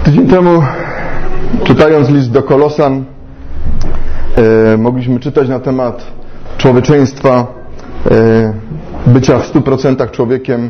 Tydzień temu, czytając list do Kolosan, mogliśmy czytać na temat człowieczeństwa, bycia w 100% człowiekiem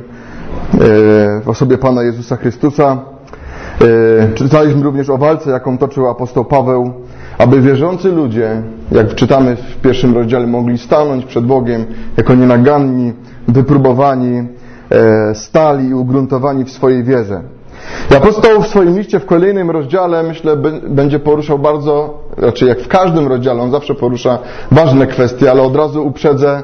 w osobie Pana Jezusa Chrystusa. Czytaliśmy również o walce, jaką toczył apostoł Paweł, aby wierzący ludzie, jak czytamy w pierwszym rozdziale, mogli stanąć przed Bogiem jako nienaganni, wypróbowani, stali i ugruntowani w swojej wierze. I apostoł w swoim liście w kolejnym rozdziale, myślę, będzie poruszał bardzo, raczej jak w każdym rozdziale, on zawsze porusza ważne kwestie, ale od razu uprzedzę,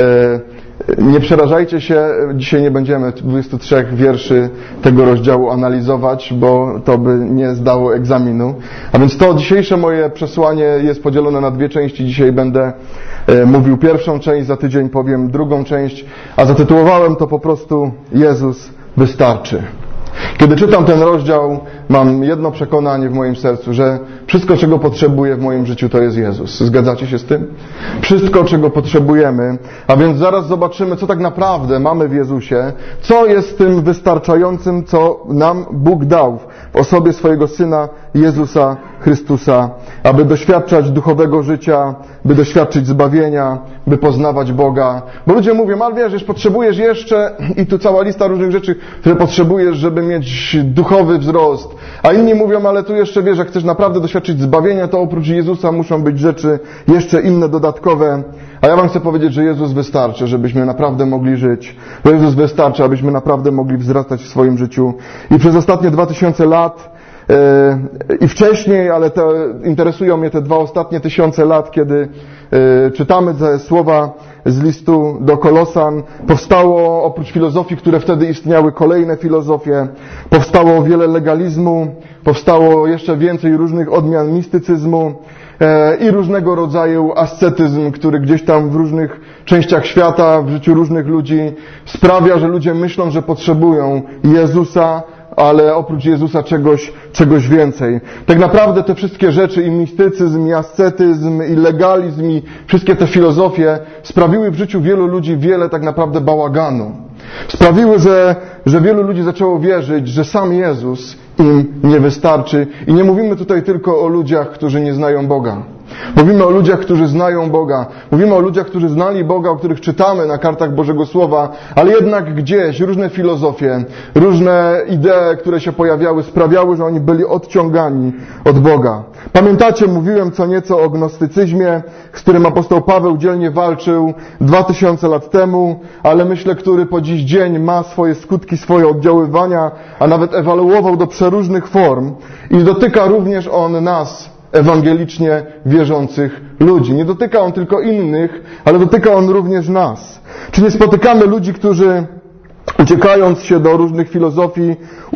nie przerażajcie się, dzisiaj nie będziemy 23 wierszy tego rozdziału analizować, bo to by nie zdało egzaminu. A więc to dzisiejsze moje przesłanie jest podzielone na dwie części. Dzisiaj będę mówił pierwszą część, za tydzień powiem drugą część, a zatytułowałem to po prostu Jezus wystarczy. Kiedy czytam ten rozdział, mam jedno przekonanie w moim sercu, że wszystko, czego potrzebuję w moim życiu, to jest Jezus. Zgadzacie się z tym? Wszystko, czego potrzebujemy, a więc zaraz zobaczymy, co tak naprawdę mamy w Jezusie, co jest tym wystarczającym, co nam Bóg dał w osobie swojego Syna Jezusa Chrystusa, aby doświadczać duchowego życia, by doświadczyć zbawienia, by poznawać Boga. Bo ludzie mówią, ale wiesz, potrzebujesz jeszcze, i tu cała lista różnych rzeczy, które potrzebujesz, żeby mieć duchowy wzrost. A inni mówią, ale tu jeszcze wiesz, jak chcesz naprawdę doświadczyć zbawienia, to oprócz Jezusa muszą być rzeczy jeszcze inne, dodatkowe. A ja wam chcę powiedzieć, że Jezus wystarczy, żebyśmy naprawdę mogli żyć. Bo Jezus wystarczy, abyśmy naprawdę mogli wzrastać w swoim życiu. I przez ostatnie 2000 lat i wcześniej, ale interesują mnie te 2 ostatnie tysiące lat, kiedy czytamy te słowa z listu do Kolosan. Powstało oprócz filozofii, które wtedy istniały, kolejne filozofie. Powstało wiele legalizmu, powstało jeszcze więcej różnych odmian mistycyzmu i różnego rodzaju ascetyzm, który gdzieś tam w różnych częściach świata, w życiu różnych ludzi sprawia, że ludzie myślą, że potrzebują Jezusa, ale oprócz Jezusa czegoś więcej. Tak naprawdę te wszystkie rzeczy, i mistycyzm, i ascetyzm, i legalizm, i wszystkie te filozofie sprawiły w życiu wielu ludzi wiele tak naprawdę bałaganu. Sprawiły, że wielu ludzi zaczęło wierzyć, że sam Jezus im nie wystarczy. I nie mówimy tutaj tylko o ludziach, którzy nie znają Boga. Mówimy o ludziach, którzy znają Boga. Mówimy o ludziach, którzy znali Boga, o których czytamy na kartach Bożego Słowa, ale jednak gdzieś różne filozofie, różne idee, które się pojawiały, sprawiały, że oni byli odciągani od Boga. Pamiętacie, mówiłem co nieco o gnostycyzmie, z którym apostoł Paweł dzielnie walczył 2000 lat temu, ale myślę, który po dziś dzień ma swoje skutki, swoje oddziaływania, a nawet ewoluował do przeróżnych form i dotyka również on nas, ewangelicznie wierzących ludzi. Nie dotyka on tylko innych, ale dotyka on również nas. Czy nie spotykamy ludzi, którzy uciekając się do różnych filozofii,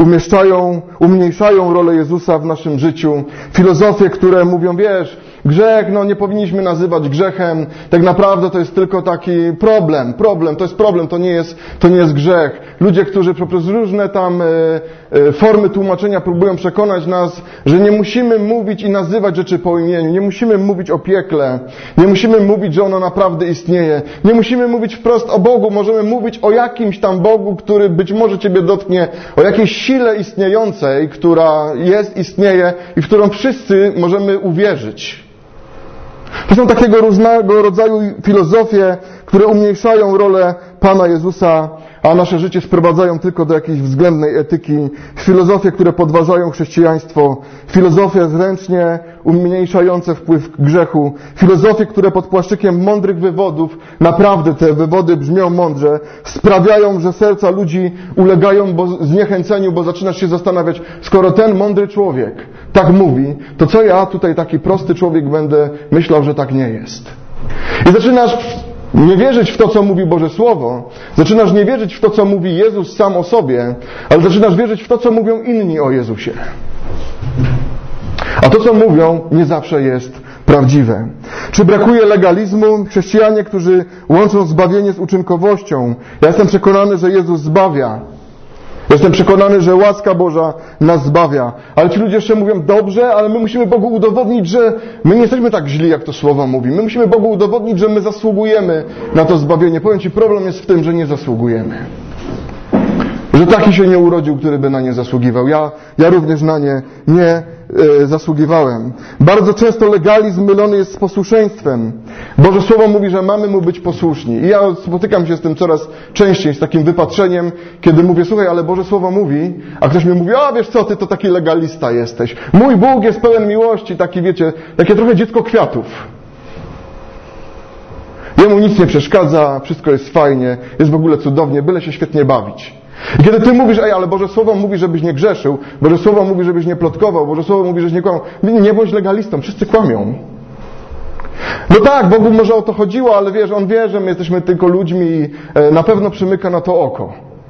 umniejszają rolę Jezusa w naszym życiu? Filozofie, które mówią, wiesz, grzech, nie powinniśmy nazywać grzechem, tak naprawdę to jest tylko taki problem, to jest problem, to nie jest grzech. Ludzie, którzy poprzez różne tam formy tłumaczenia próbują przekonać nas, że nie musimy mówić i nazywać rzeczy po imieniu, nie musimy mówić o piekle, nie musimy mówić, że ono naprawdę istnieje, nie musimy mówić wprost o Bogu, możemy mówić o jakimś tam Bogu, który być może ciebie dotknie, o jakiejś sile istniejącej, która istnieje i w którą wszyscy możemy uwierzyć. To są takiego różnego rodzaju filozofie, które umniejszają rolę Pana Jezusa, a nasze życie sprowadzają tylko do jakiejś względnej etyki. Filozofie, które podważają chrześcijaństwo. Filozofie zręcznie umniejszające wpływ grzechu. Filozofie, które pod płaszczykiem mądrych wywodów, naprawdę te wywody brzmią mądrze, sprawiają, że serca ludzi ulegają zniechęceniu, bo zaczynasz się zastanawiać, skoro ten mądry człowiek tak mówi, to co ja tutaj taki prosty człowiek będę myślał, że tak nie jest. I zaczynasz nie wierzyć w to, co mówi Boże Słowo. Zaczynasz nie wierzyć w to, co mówi Jezus sam o sobie, ale zaczynasz wierzyć w to, co mówią inni o Jezusie. A to, co mówią, nie zawsze jest prawdziwe. Czy brakuje legalizmu? Chrześcijanie, którzy łączą zbawienie z uczynkowością. Ja jestem przekonany, że Jezus zbawia. Jestem przekonany, że łaska Boża nas zbawia. Ale ci ludzie jeszcze mówią, dobrze, ale my musimy Bogu udowodnić, że my nie jesteśmy tak źli, jak to Słowo mówi. My musimy Bogu udowodnić, że my zasługujemy na to zbawienie. Powiem ci, problem jest w tym, że nie zasługujemy. Że taki się nie urodził, który by na nie zasługiwał. Ja również na nie nie zasługiwałem. Bardzo często legalizm mylony jest z posłuszeństwem. Boże Słowo mówi, że mamy Mu być posłuszni. I ja spotykam się z tym coraz częściej, z takim wypatrzeniem, kiedy mówię, słuchaj, ale Boże Słowo mówi, a ktoś mi mówi, a wiesz co, ty to taki legalista jesteś. Mój Bóg jest pełen miłości, taki wiecie, takie trochę dziecko kwiatów. Jemu nic nie przeszkadza, wszystko jest fajnie, jest w ogóle cudownie, byle się świetnie bawić. I kiedy ty mówisz, ale Boże Słowo mówi, żebyś nie grzeszył, Boże Słowo mówi, żebyś nie plotkował, Boże Słowo mówi, żebyś nie kłamał, nie bądź legalistą, wszyscy kłamią. No tak, Bogu może o to chodziło, ale wiesz, On wie, że my jesteśmy tylko ludźmi i na pewno przymyka na to oko.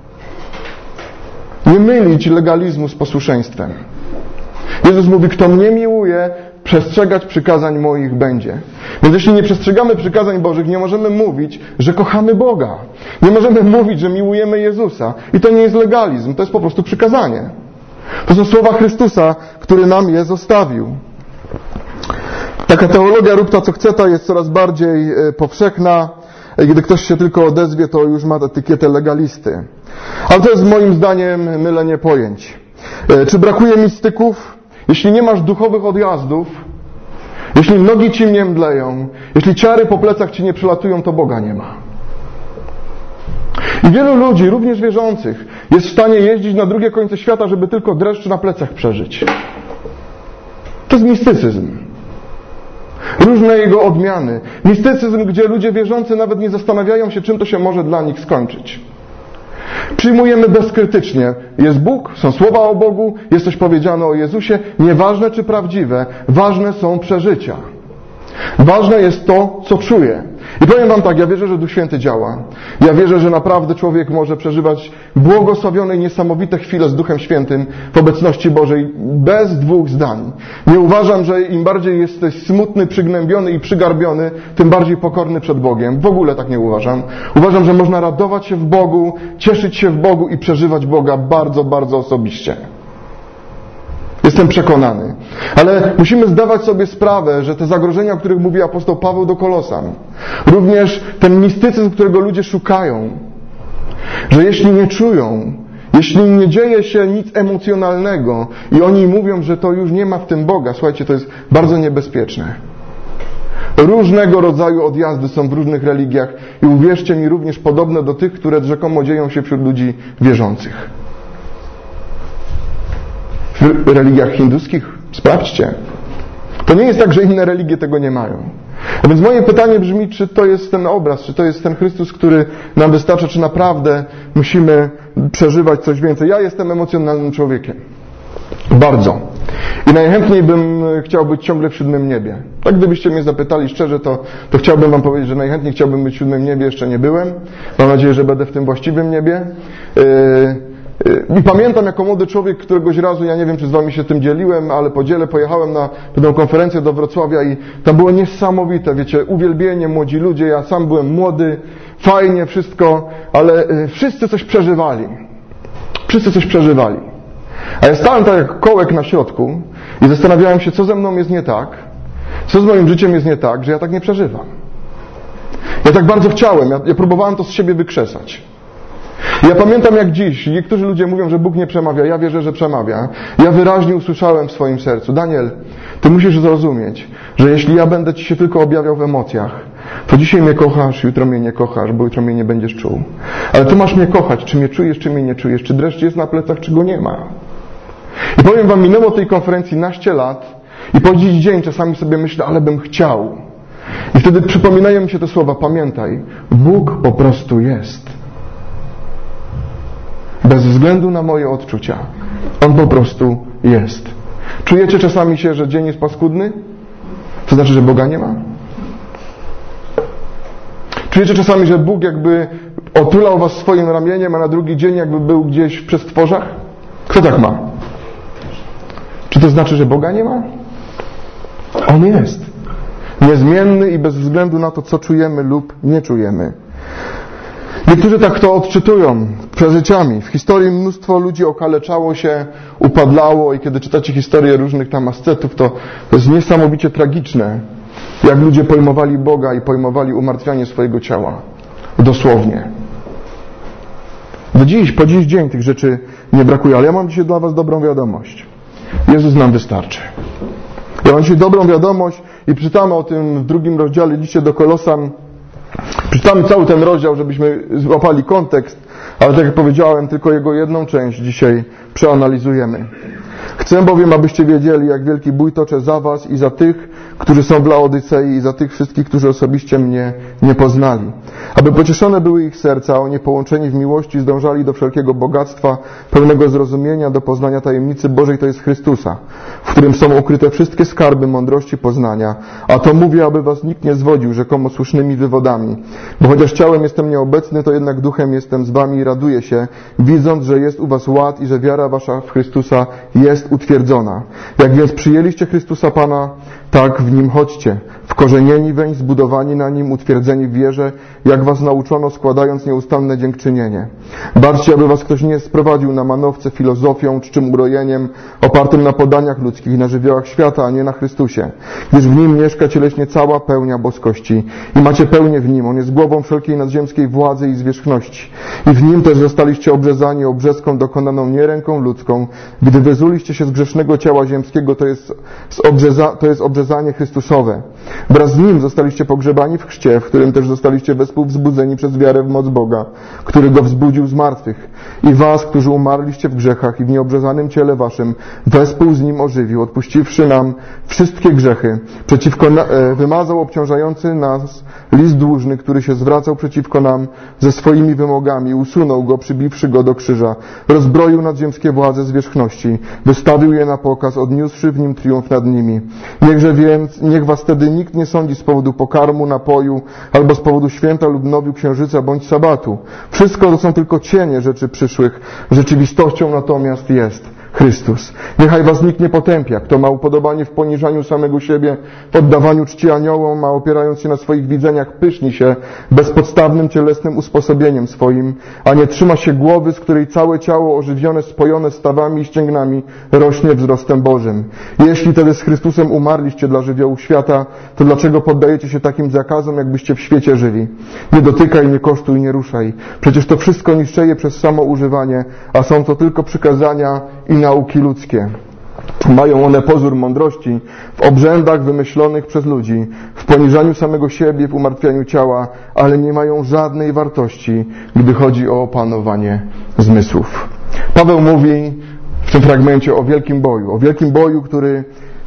Nie mylić legalizmu z posłuszeństwem. Jezus mówi, kto mnie miłuje, przestrzegać przykazań moich będzie. Więc jeśli nie przestrzegamy przykazań Bożych, nie możemy mówić, że kochamy Boga. Nie możemy mówić, że miłujemy Jezusa. I to nie jest legalizm, to jest po prostu przykazanie. To są słowa Chrystusa, który nam je zostawił. Taka teologia rób ta co chce, ta jest coraz bardziej powszechna. Gdy ktoś się tylko odezwie, to już ma etykietę legalisty. Ale to jest moim zdaniem mylenie pojęć. Czy brakuje mistyków? Jeśli nie masz duchowych odjazdów, jeśli nogi ci nie mdleją, jeśli ciary po plecach ci nie przelatują, to Boga nie ma. I wielu ludzi, również wierzących, jest w stanie jeździć na drugie końce świata, żeby tylko dreszcz na plecach przeżyć. To jest mistycyzm. Różne jego odmiany. Mistycyzm, gdzie ludzie wierzący nawet nie zastanawiają się, czym to się może dla nich skończyć. Przyjmujemy bezkrytycznie. Jest Bóg, są słowa o Bogu, jest coś powiedziane o Jezusie. Nieważne czy prawdziwe, ważne są przeżycia. Ważne jest to, co czuję. I powiem wam tak, ja wierzę, że Duch Święty działa. Ja wierzę, że naprawdę człowiek może przeżywać błogosławione i niesamowite chwile z Duchem Świętym w obecności Bożej bez dwóch zdań. Nie uważam, że im bardziej jesteś smutny, przygnębiony i przygarbiony, tym bardziej pokorny przed Bogiem. W ogóle tak nie uważam. Uważam, że można radować się w Bogu, cieszyć się w Bogu i przeżywać Boga bardzo, bardzo osobiście. Jestem przekonany. Ale musimy zdawać sobie sprawę, że te zagrożenia, o których mówi apostoł Paweł do Kolosan, również ten mistycyzm, którego ludzie szukają, że jeśli nie czują, jeśli nie dzieje się nic emocjonalnego i oni mówią, że to już nie ma w tym Boga, słuchajcie, to jest bardzo niebezpieczne. Różnego rodzaju odjazdy są w różnych religiach i uwierzcie mi, również podobne do tych, które rzekomo dzieją się wśród ludzi wierzących. W religiach hinduskich? Sprawdźcie. To nie jest tak, że inne religie tego nie mają. A więc moje pytanie brzmi, czy to jest ten obraz, czy to jest ten Chrystus, który nam wystarcza, czy naprawdę musimy przeżywać coś więcej. Ja jestem emocjonalnym człowiekiem. Bardzo. I najchętniej bym chciał być ciągle w 7. niebie. Tak gdybyście mnie zapytali szczerze, to chciałbym wam powiedzieć, że najchętniej chciałbym być w 7. niebie, jeszcze nie byłem. Mam nadzieję, że będę w tym właściwym niebie. I pamiętam jako młody człowiek, któregoś razu, ja nie wiem, czy z wami się tym dzieliłem, ale pojechałem na pewną konferencję do Wrocławia i tam było niesamowite, wiecie, uwielbienie, młodzi ludzie, ja sam byłem młody, fajnie wszystko, ale wszyscy coś przeżywali. Wszyscy coś przeżywali. A ja stałem tak jak kołek na środku i zastanawiałem się, co ze mną jest nie tak, co z moim życiem jest nie tak, że ja tak nie przeżywam. Ja tak bardzo chciałem, ja próbowałem to z siebie wykrzesać. Ja pamiętam jak dziś, niektórzy ludzie mówią, że Bóg nie przemawia, ja wierzę, że przemawia. Ja wyraźnie usłyszałem w swoim sercu, Daniel, ty musisz zrozumieć, że jeśli ja będę ci się tylko objawiał w emocjach, to dzisiaj mnie kochasz, jutro mnie nie kochasz, bo jutro mnie nie będziesz czuł. Ale ty masz mnie kochać, czy mnie czujesz, czy mnie nie czujesz, czy dreszcz jest na plecach, czy go nie ma. I powiem wam, minęło tej konferencji naście lat i po dziś dzień czasami sobie myślę, ale bym chciał. I wtedy przypominają mi się te słowa, pamiętaj, Bóg po prostu jest. Bez względu na moje odczucia. On po prostu jest. Czujecie czasami się, że dzień jest paskudny? To znaczy, że Boga nie ma? Czujecie czasami, że Bóg jakby otulał was swoim ramieniem, a na drugi dzień jakby był gdzieś w przestworzach? Kto tak ma? Czy to znaczy, że Boga nie ma? On jest. Niezmienny i bez względu na to, co czujemy lub nie czujemy. Niektórzy tak to odczytują przeżyciami. W historii mnóstwo ludzi okaleczało się, upadlało i kiedy czytacie historię różnych tam ascetów, to jest niesamowicie tragiczne, jak ludzie pojmowali Boga i pojmowali umartwianie swojego ciała. Dosłownie. Po dziś dzień tych rzeczy nie brakuje, ale ja mam dzisiaj dla was dobrą wiadomość. Jezus nam wystarczy. Ja mam dzisiaj dobrą wiadomość i przeczytamy o tym w 2 rozdziale liście do Kolosan. Przeczytamy cały ten rozdział, żebyśmy złapali kontekst, ale tak jak powiedziałem, tylko jego jedną część dzisiaj przeanalizujemy. Chcę bowiem, abyście wiedzieli, jak wielki bój toczę za was i za tych, którzy są w Laodycei i za tych wszystkich, którzy osobiście mnie nie poznali. Aby pocieszone były ich serca, a oni połączeni w miłości zdążali do wszelkiego bogactwa, pełnego zrozumienia, do poznania tajemnicy Bożej, to jest Chrystusa, w którym są ukryte wszystkie skarby mądrości poznania. A to mówię, aby was nikt nie zwodził rzekomo słusznymi wywodami. Bo chociaż ciałem jestem nieobecny, to jednak duchem jestem z wami i raduję się, widząc, że jest u was ład i że wiara wasza w Chrystusa jest utwierdzona. Jak więc przyjęliście Chrystusa Pana, tak w Nim chodźcie, wkorzenieni weń, zbudowani na Nim, utwierdzeni w wierze, jak was nauczono, składając nieustanne dziękczynienie. Baczcie, aby was ktoś nie sprowadził na manowce filozofią, czczym urojeniem, opartym na podaniach ludzkich i na żywiołach świata, a nie na Chrystusie. Gdyż w Nim mieszka cieleśnie cała pełnia boskości i macie pełnię w Nim. On jest głową wszelkiej nadziemskiej władzy i zwierzchności. I w Nim też zostaliście obrzezani obrzezką dokonaną nie ręką ludzką, gdy wyzuliście się z grzesznego ciała ziemskiego, to jest obrzezanie Chrystusowe. Wraz z Nim zostaliście pogrzebani w chrzcie, w którym też zostaliście wespół wzbudzeni przez wiarę w moc Boga, który Go wzbudził z martwych. I was, którzy umarliście w grzechach i w nieobrzezanym ciele waszym, wespół z Nim ożywił, odpuściwszy nam wszystkie grzechy. Wymazał obciążający nas list dłużny, który się zwracał przeciwko nam ze swoimi wymogami, usunął go, przybiwszy go do krzyża, rozbroił nadziemskie władze zwierzchności, wystawił je na pokaz, odniósłszy w Nim triumf nad nimi. Niech was wtedy nikt nie sądzi z powodu pokarmu, napoju, albo z powodu święta lub nowiu księżyca, bądź sabatu. Wszystko to są tylko cienie rzeczy przyszłych. Rzeczywistością natomiast jest Chrystus. Niechaj was nikt nie potępia. Kto ma upodobanie w poniżaniu samego siebie, w oddawaniu czci aniołom, a opierając się na swoich widzeniach, pyszni się bezpodstawnym cielesnym usposobieniem swoim, a nie trzyma się głowy, z której całe ciało ożywione, spojone stawami i ścięgnami rośnie wzrostem Bożym. Jeśli tedy z Chrystusem umarliście dla żywiołu świata, to dlaczego poddajecie się takim zakazom, jakbyście w świecie żyli? Nie dotykaj, nie kosztuj, nie ruszaj. Przecież to wszystko niszczeje przez samo używanie, a są to tylko przykazania i nauki ludzkie. Mają one pozór mądrości w obrzędach wymyślonych przez ludzi, w poniżaniu samego siebie, w umartwianiu ciała, ale nie mają żadnej wartości, gdy chodzi o opanowanie zmysłów. Paweł mówi w tym fragmencie o wielkim boju, który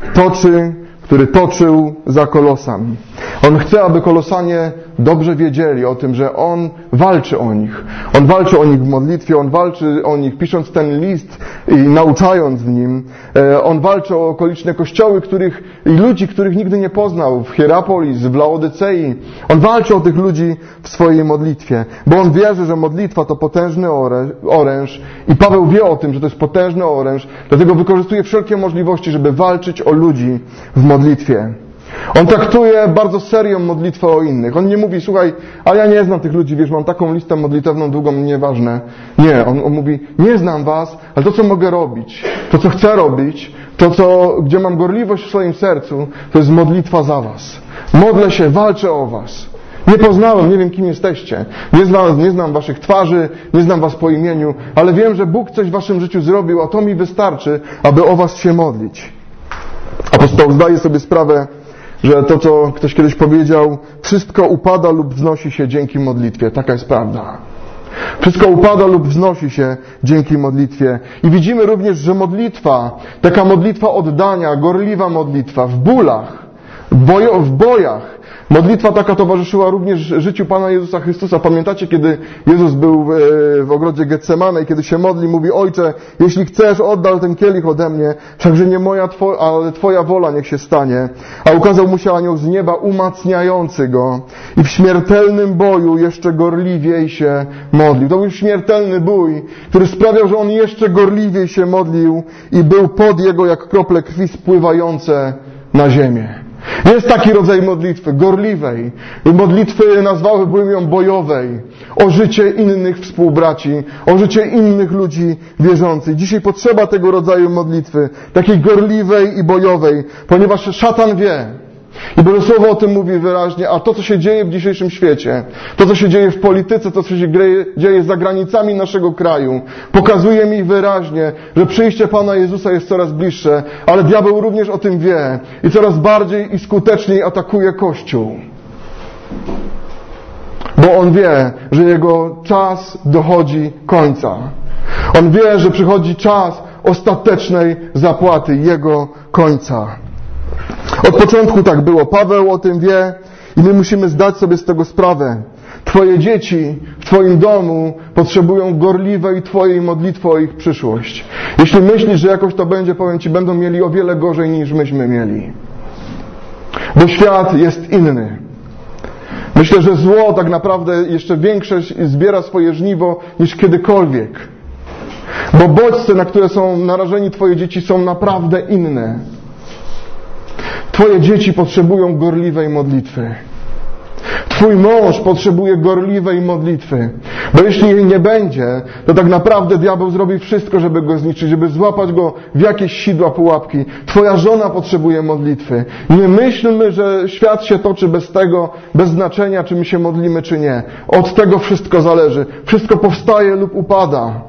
toczył za Kolosan. On chce, aby Kolosanie dobrze wiedzieli o tym, że On walczy o nich. On walczy o nich w modlitwie, On walczy o nich pisząc ten list i nauczając w nim. On walczy o okoliczne kościoły i ludzi, których nigdy nie poznał, w Hierapolis, w Laodycei. On walczy o tych ludzi w swojej modlitwie, bo on wierzy, że modlitwa to potężny oręż i Paweł wie o tym, że to jest potężny oręż, dlatego wykorzystuje wszelkie możliwości, żeby walczyć o ludzi w modlitwie. On traktuje bardzo serio modlitwę o innych. On nie mówi, słuchaj, ale ja nie znam tych ludzi, wiesz, mam taką listę modlitewną długą, nieważne. Nie, on mówi, nie znam was, ale to, co mogę robić, to, co chcę robić, gdzie mam gorliwość w swoim sercu, to jest modlitwa za was. Modlę się, walczę o was. Nie poznałem, nie wiem, kim jesteście. Nie znam waszych twarzy, nie znam was po imieniu, ale wiem, że Bóg coś w waszym życiu zrobił, a to mi wystarczy, aby o was się modlić. Apostoł zdaje sobie sprawę, że to, co ktoś kiedyś powiedział, wszystko upada lub wznosi się dzięki modlitwie. Taka jest prawda. Wszystko upada lub wznosi się dzięki modlitwie. I widzimy również, że modlitwa, taka modlitwa oddania, gorliwa modlitwa, w bólach, w bojach, modlitwa taka towarzyszyła również życiu Pana Jezusa Chrystusa. Pamiętacie, kiedy Jezus był w ogrodzie Getsemane i kiedy się modli, mówi, Ojcze, jeśli chcesz, oddal ten kielich ode mnie, wszakże nie moja, ale Twoja wola niech się stanie. A ukazał mu się anioł z nieba umacniający go i w śmiertelnym boju jeszcze gorliwiej się modlił. To był śmiertelny bój, który sprawiał, że on jeszcze gorliwiej się modlił i był pod jego jak krople krwi spływające na ziemię. Jest taki rodzaj modlitwy, gorliwej. Modlitwy nazwałbym ją bojowej. O życie innych współbraci, o życie innych ludzi wierzących. Dzisiaj potrzeba tego rodzaju modlitwy, takiej gorliwej i bojowej, ponieważ szatan wie, I Boże Słowo o tym mówi wyraźnie, a to, co się dzieje w dzisiejszym świecie, to, co się dzieje w polityce, to, co się dzieje za granicami naszego kraju, pokazuje mi wyraźnie, że przyjście Pana Jezusa jest coraz bliższe, ale diabeł również o tym wie i coraz bardziej i skuteczniej atakuje Kościół. Bo on wie, że jego czas dochodzi końca. On wie, że przychodzi czas ostatecznej zapłaty, jego końca. Od początku tak było. Paweł o tym wie i my musimy zdać sobie z tego sprawę. Twoje dzieci w Twoim domu potrzebują gorliwej Twojej modlitwy o ich przyszłość. Jeśli myślisz, że jakoś to będzie, powiem Ci, będą mieli o wiele gorzej niż myśmy mieli. Bo świat jest inny. Myślę, że zło tak naprawdę jeszcze większe zbiera swoje żniwo niż kiedykolwiek. Bo bodźce, na które są narażeni Twoje dzieci, są naprawdę inne. Twoje dzieci potrzebują gorliwej modlitwy. Twój mąż potrzebuje gorliwej modlitwy. Bo jeśli jej nie będzie, to tak naprawdę diabeł zrobi wszystko, żeby go zniszczyć, żeby złapać go w jakieś sidła, pułapki. Twoja żona potrzebuje modlitwy. Nie myślmy, że świat się toczy bez tego, bez znaczenia, czy my się modlimy, czy nie. Od tego wszystko zależy. Wszystko powstaje lub upada.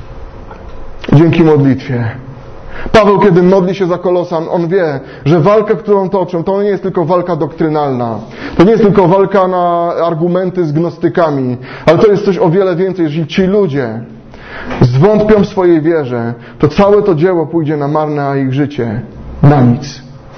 Dzięki modlitwie. Paweł, kiedy modli się za Kolosan, on wie, że walka, którą toczą, to nie jest tylko walka doktrynalna. To nie jest tylko walka na argumenty z gnostykami, ale to jest coś o wiele więcej. Jeżeli ci ludzie zwątpią w swojej wierze, to całe to dzieło pójdzie na marne, a ich życie na nic.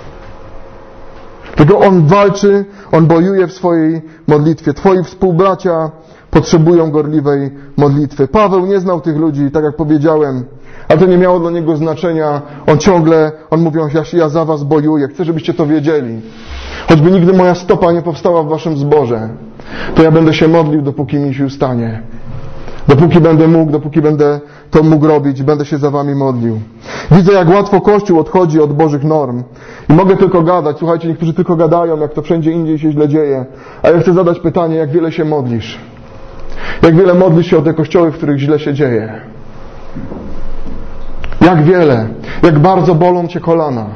Tylko on walczy, on bojuje w swojej modlitwie. Twoi współbracia potrzebują gorliwej modlitwy. Paweł nie znał tych ludzi, tak jak powiedziałem, ale to nie miało dla niego znaczenia. On mówi, ja za was bojuję, chcę, żebyście to wiedzieli. Choćby nigdy moja stopa nie powstała w waszym zborze, to ja będę się modlił, dopóki mi sił stanie. Dopóki będę mógł, dopóki będę to mógł robić, będę się za wami modlił. Widzę, jak łatwo Kościół odchodzi od Bożych norm. I mogę tylko gadać. Słuchajcie, niektórzy tylko gadają, jak to wszędzie indziej się źle dzieje. A ja chcę zadać pytanie, jak wiele się modlisz? Jak wiele modlisz się o te kościoły, w których źle się dzieje? Jak wiele, jak bardzo bolą cię kolana.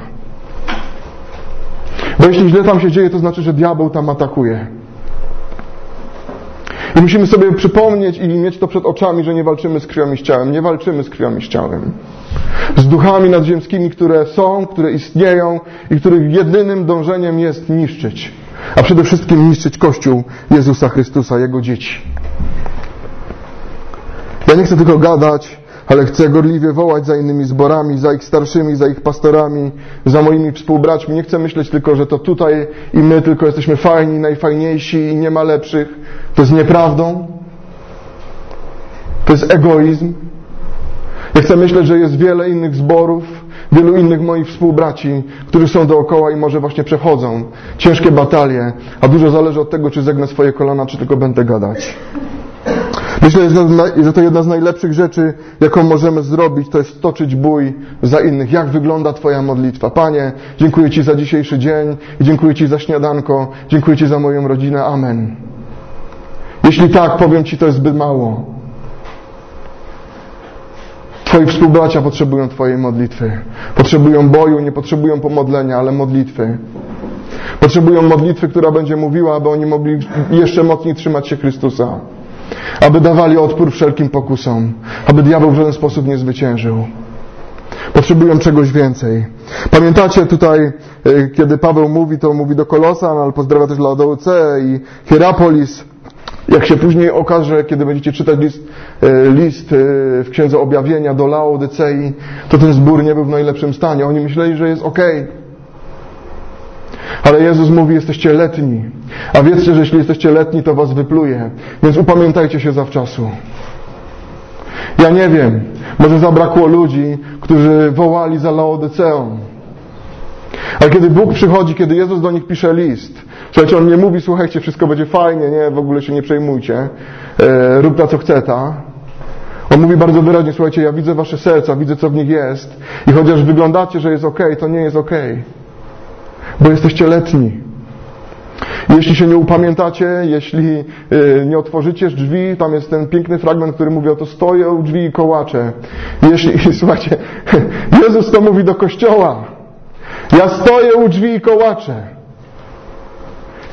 Bo jeśli źle tam się dzieje, to znaczy, że diabeł tam atakuje. I musimy sobie przypomnieć i mieć to przed oczami, że nie walczymy z krwią i z ciałem. Nie walczymy z krwią i z ciałem. Z duchami nadziemskimi, które są, które istnieją i których jedynym dążeniem jest niszczyć. A przede wszystkim niszczyć Kościół Jezusa Chrystusa, Jego dzieci. Ja nie chcę tylko gadać, ale chcę gorliwie wołać za innymi zborami, za ich starszymi, za ich pastorami, za moimi współbraćmi. Nie chcę myśleć tylko, że to tutaj i my tylko jesteśmy fajni, najfajniejsi i nie ma lepszych. To jest nieprawdą. To jest egoizm. Ja chcę myśleć, że jest wiele innych zborów, wielu innych moich współbraci, którzy są dookoła i może właśnie przechodzą ciężkie batalie, a dużo zależy od tego, czy zegnę swoje kolana, czy tylko będę gadać. Myślę, że to jedna z najlepszych rzeczy, jaką możemy zrobić, to jest toczyć bój za innych. Jak wygląda Twoja modlitwa? Panie, dziękuję Ci za dzisiejszy dzień i dziękuję Ci za śniadanko, dziękuję Ci za moją rodzinę. Amen. Jeśli tak, powiem Ci, to jest zbyt mało. Twoi współbracia potrzebują Twojej modlitwy. Potrzebują boju, nie potrzebują pomodlenia, ale modlitwy. Potrzebują modlitwy, która będzie mówiła, aby oni mogli jeszcze mocniej trzymać się Chrystusa. Aby dawali odpór wszelkim pokusom. Aby diabeł w żaden sposób nie zwyciężył. Potrzebują czegoś więcej. Pamiętacie tutaj, kiedy Paweł mówi, to mówi do Kolosan, ale pozdrawia też Laodyceę i Hierapolis. Jak się później okaże, kiedy będziecie czytać list w Księdze Objawienia do Laodycei, to ten zbór nie był w najlepszym stanie. Oni myśleli, że jest okej. Ale Jezus mówi, jesteście letni. A wiedzcie, że jeśli jesteście letni, to was wypluje. Więc upamiętajcie się zawczasu. Ja nie wiem, może zabrakło ludzi, którzy wołali za Laodyceą. Ale kiedy Bóg przychodzi, kiedy Jezus do nich pisze list, słuchajcie, On nie mówi, słuchajcie, wszystko będzie fajnie, nie, w ogóle się nie przejmujcie, rób ta co chce ta. On mówi bardzo wyraźnie, słuchajcie, ja widzę wasze serca, widzę co w nich jest i chociaż wyglądacie, że jest okej, to nie jest okej. Bo jesteście letni. Jeśli się nie upamiętacie, jeśli nie otworzycie drzwi, tam jest ten piękny fragment, który mówi o to, stoję u drzwi i kołaczę. Słuchajcie, Jezus to mówi do Kościoła. Ja stoję u drzwi i kołaczę.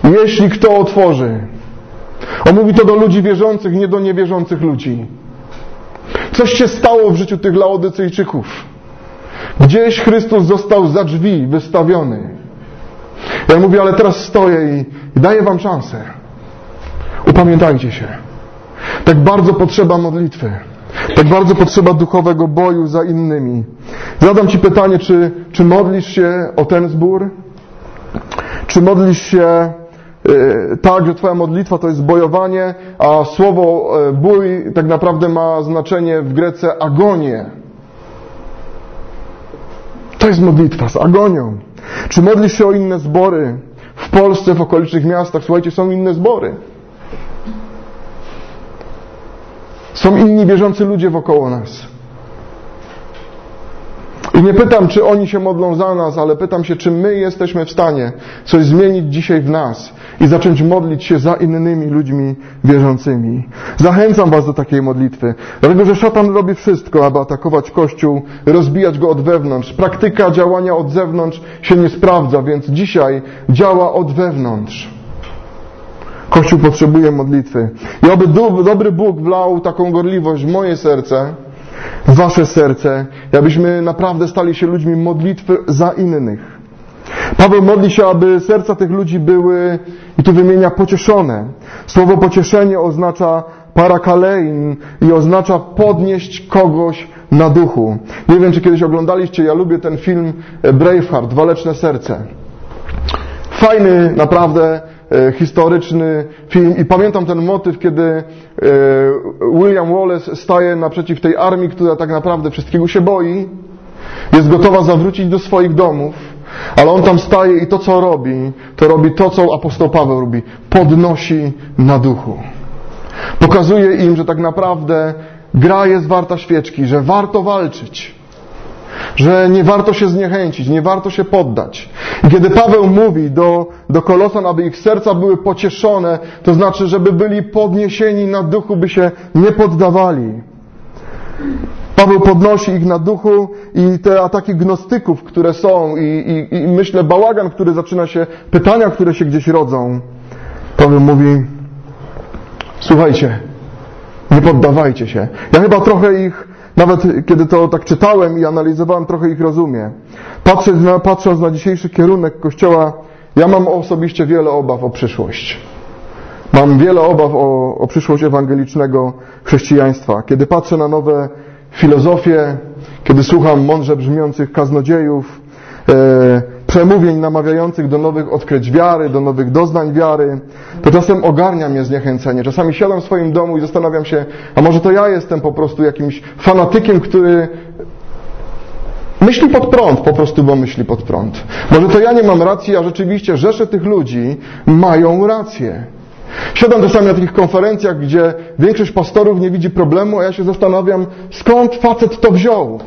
jeśli kto otworzy. On mówi to do ludzi wierzących, nie do niewierzących ludzi. Coś się stało w życiu tych Laodycejczyków. Gdzieś Chrystus został za drzwi wystawiony. Ja mówię, ale teraz stoję i daję wam szansę. Upamiętajcie się. Tak bardzo potrzeba modlitwy. Tak bardzo potrzeba duchowego boju za innymi. Zadam ci pytanie, czy modlisz się o ten zbór? Czy modlisz się tak, że twoja modlitwa to jest bojowanie, a słowo bój tak naprawdę ma znaczenie w Grece agonię. To jest modlitwa z agonią. Czy modlisz się o inne zbory? W Polsce, w okolicznych miastach, słuchajcie, są inne zbory. Są inni wierzący ludzie wokoło nas. I nie pytam, czy oni się modlą za nas, ale pytam się, czy my jesteśmy w stanie coś zmienić dzisiaj w nas i zacząć modlić się za innymi ludźmi wierzącymi. Zachęcam was do takiej modlitwy, dlatego że szatan robi wszystko, aby atakować Kościół, rozbijać go od wewnątrz. Praktyka działania od zewnątrz się nie sprawdza, więc dzisiaj działa od wewnątrz. Kościół potrzebuje modlitwy. I oby dobry Bóg wlał taką gorliwość w moje serce, w wasze serce, abyśmy naprawdę stali się ludźmi modlitwy za innych. Paweł modli się, aby serca tych ludzi były, i tu wymienia, pocieszone. Słowo pocieszenie oznacza parakalein i oznacza podnieść kogoś na duchu. Nie wiem, czy kiedyś oglądaliście, ja lubię ten film Braveheart, Waleczne serce. Fajny, naprawdę historyczny film i pamiętam ten motyw, kiedy William Wallace staje naprzeciw tej armii, która tak naprawdę wszystkiego się boi, jest gotowa zawrócić do swoich domów, ale on tam staje i to, co robi, to, co apostoł Paweł robi, podnosi na duchu. Pokazuje im, że tak naprawdę gra jest warta świeczki, że warto walczyć, że nie warto się zniechęcić, nie warto się poddać. I kiedy Paweł mówi do Kolosan, aby ich serca były pocieszone, to znaczy, żeby byli podniesieni na duchu, by się nie poddawali. Paweł podnosi ich na duchu i te ataki gnostyków, które są i myślę bałagan, który zaczyna się, pytania, które się gdzieś rodzą. Paweł mówi, słuchajcie, nie poddawajcie się. Ja chyba trochę ich, nawet kiedy to tak czytałem i analizowałem, trochę ich rozumiem. Patrząc na dzisiejszy kierunek Kościoła, ja mam osobiście wiele obaw o przyszłość. Mam wiele obaw o przyszłość ewangelicznego chrześcijaństwa. Kiedy patrzę na nowe filozofie, kiedy słucham mądrze brzmiących kaznodziejów, przemówień namawiających do nowych odkryć wiary, do nowych doznań wiary, to czasem ogarnia mnie zniechęcenie. Czasami siadam w swoim domu i zastanawiam się, a może to ja jestem po prostu jakimś fanatykiem, który myśli pod prąd, po prostu bo myśli pod prąd. Może to ja nie mam racji, a rzeczywiście rzesze tych ludzi mają rację. Siadam czasami na takich konferencjach, gdzie większość pastorów nie widzi problemu, a ja się zastanawiam, skąd facet to wziął.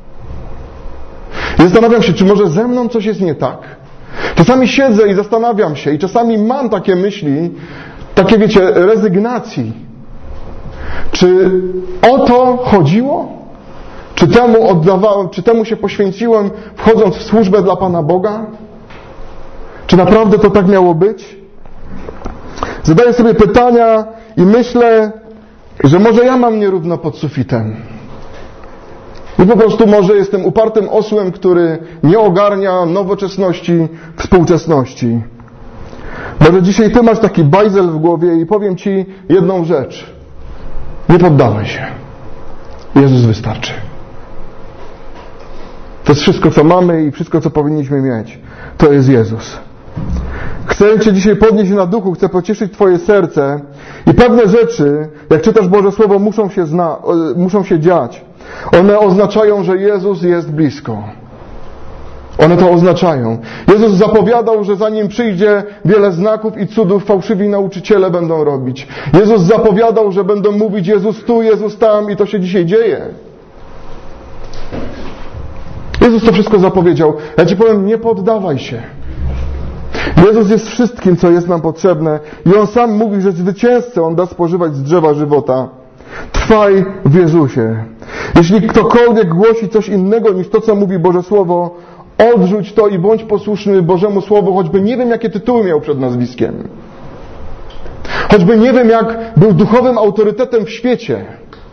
I zastanawiam się, czy może ze mną coś jest nie tak. Czasami siedzę i zastanawiam się i czasami mam takie myśli, takie wiecie, rezygnacji. Czy o to chodziło? Czy temu oddawałem, czy temu się poświęciłem, wchodząc w służbę dla Pana Boga? Czy naprawdę to tak miało być? Zadaję sobie pytania i myślę, że może ja mam nierówno pod sufitem. I po prostu może jestem upartym osłem, który nie ogarnia nowoczesności, współczesności. Może dzisiaj ty masz taki bajzel w głowie i powiem ci jedną rzecz. Nie poddawaj się. Jezus wystarczy. To jest wszystko, co mamy i wszystko, co powinniśmy mieć. To jest Jezus. Chcę cię dzisiaj podnieść na duchu, chcę pocieszyć twoje serce i pewne rzeczy, jak czytasz Boże Słowo, muszą się dziać. One oznaczają, że Jezus jest blisko. One to oznaczają. Jezus zapowiadał, że zanim przyjdzie, wiele znaków i cudów fałszywi nauczyciele będą robić. Jezus zapowiadał, że będą mówić Jezus tu, Jezus tam i to się dzisiaj dzieje. Jezus to wszystko zapowiedział. Ja ci powiem, nie poddawaj się. Jezus jest wszystkim, co jest nam potrzebne i On sam mówi, że zwycięzcę On da spożywać z drzewa żywota. Trwaj w Jezusie. Jeśli ktokolwiek głosi coś innego niż to, co mówi Boże Słowo, Odrzuć to i bądź posłuszny Bożemu Słowu, choćby nie wiem, jakie tytuły miał przed nazwiskiem. Choćby nie wiem, jak był duchowym autorytetem w świecie.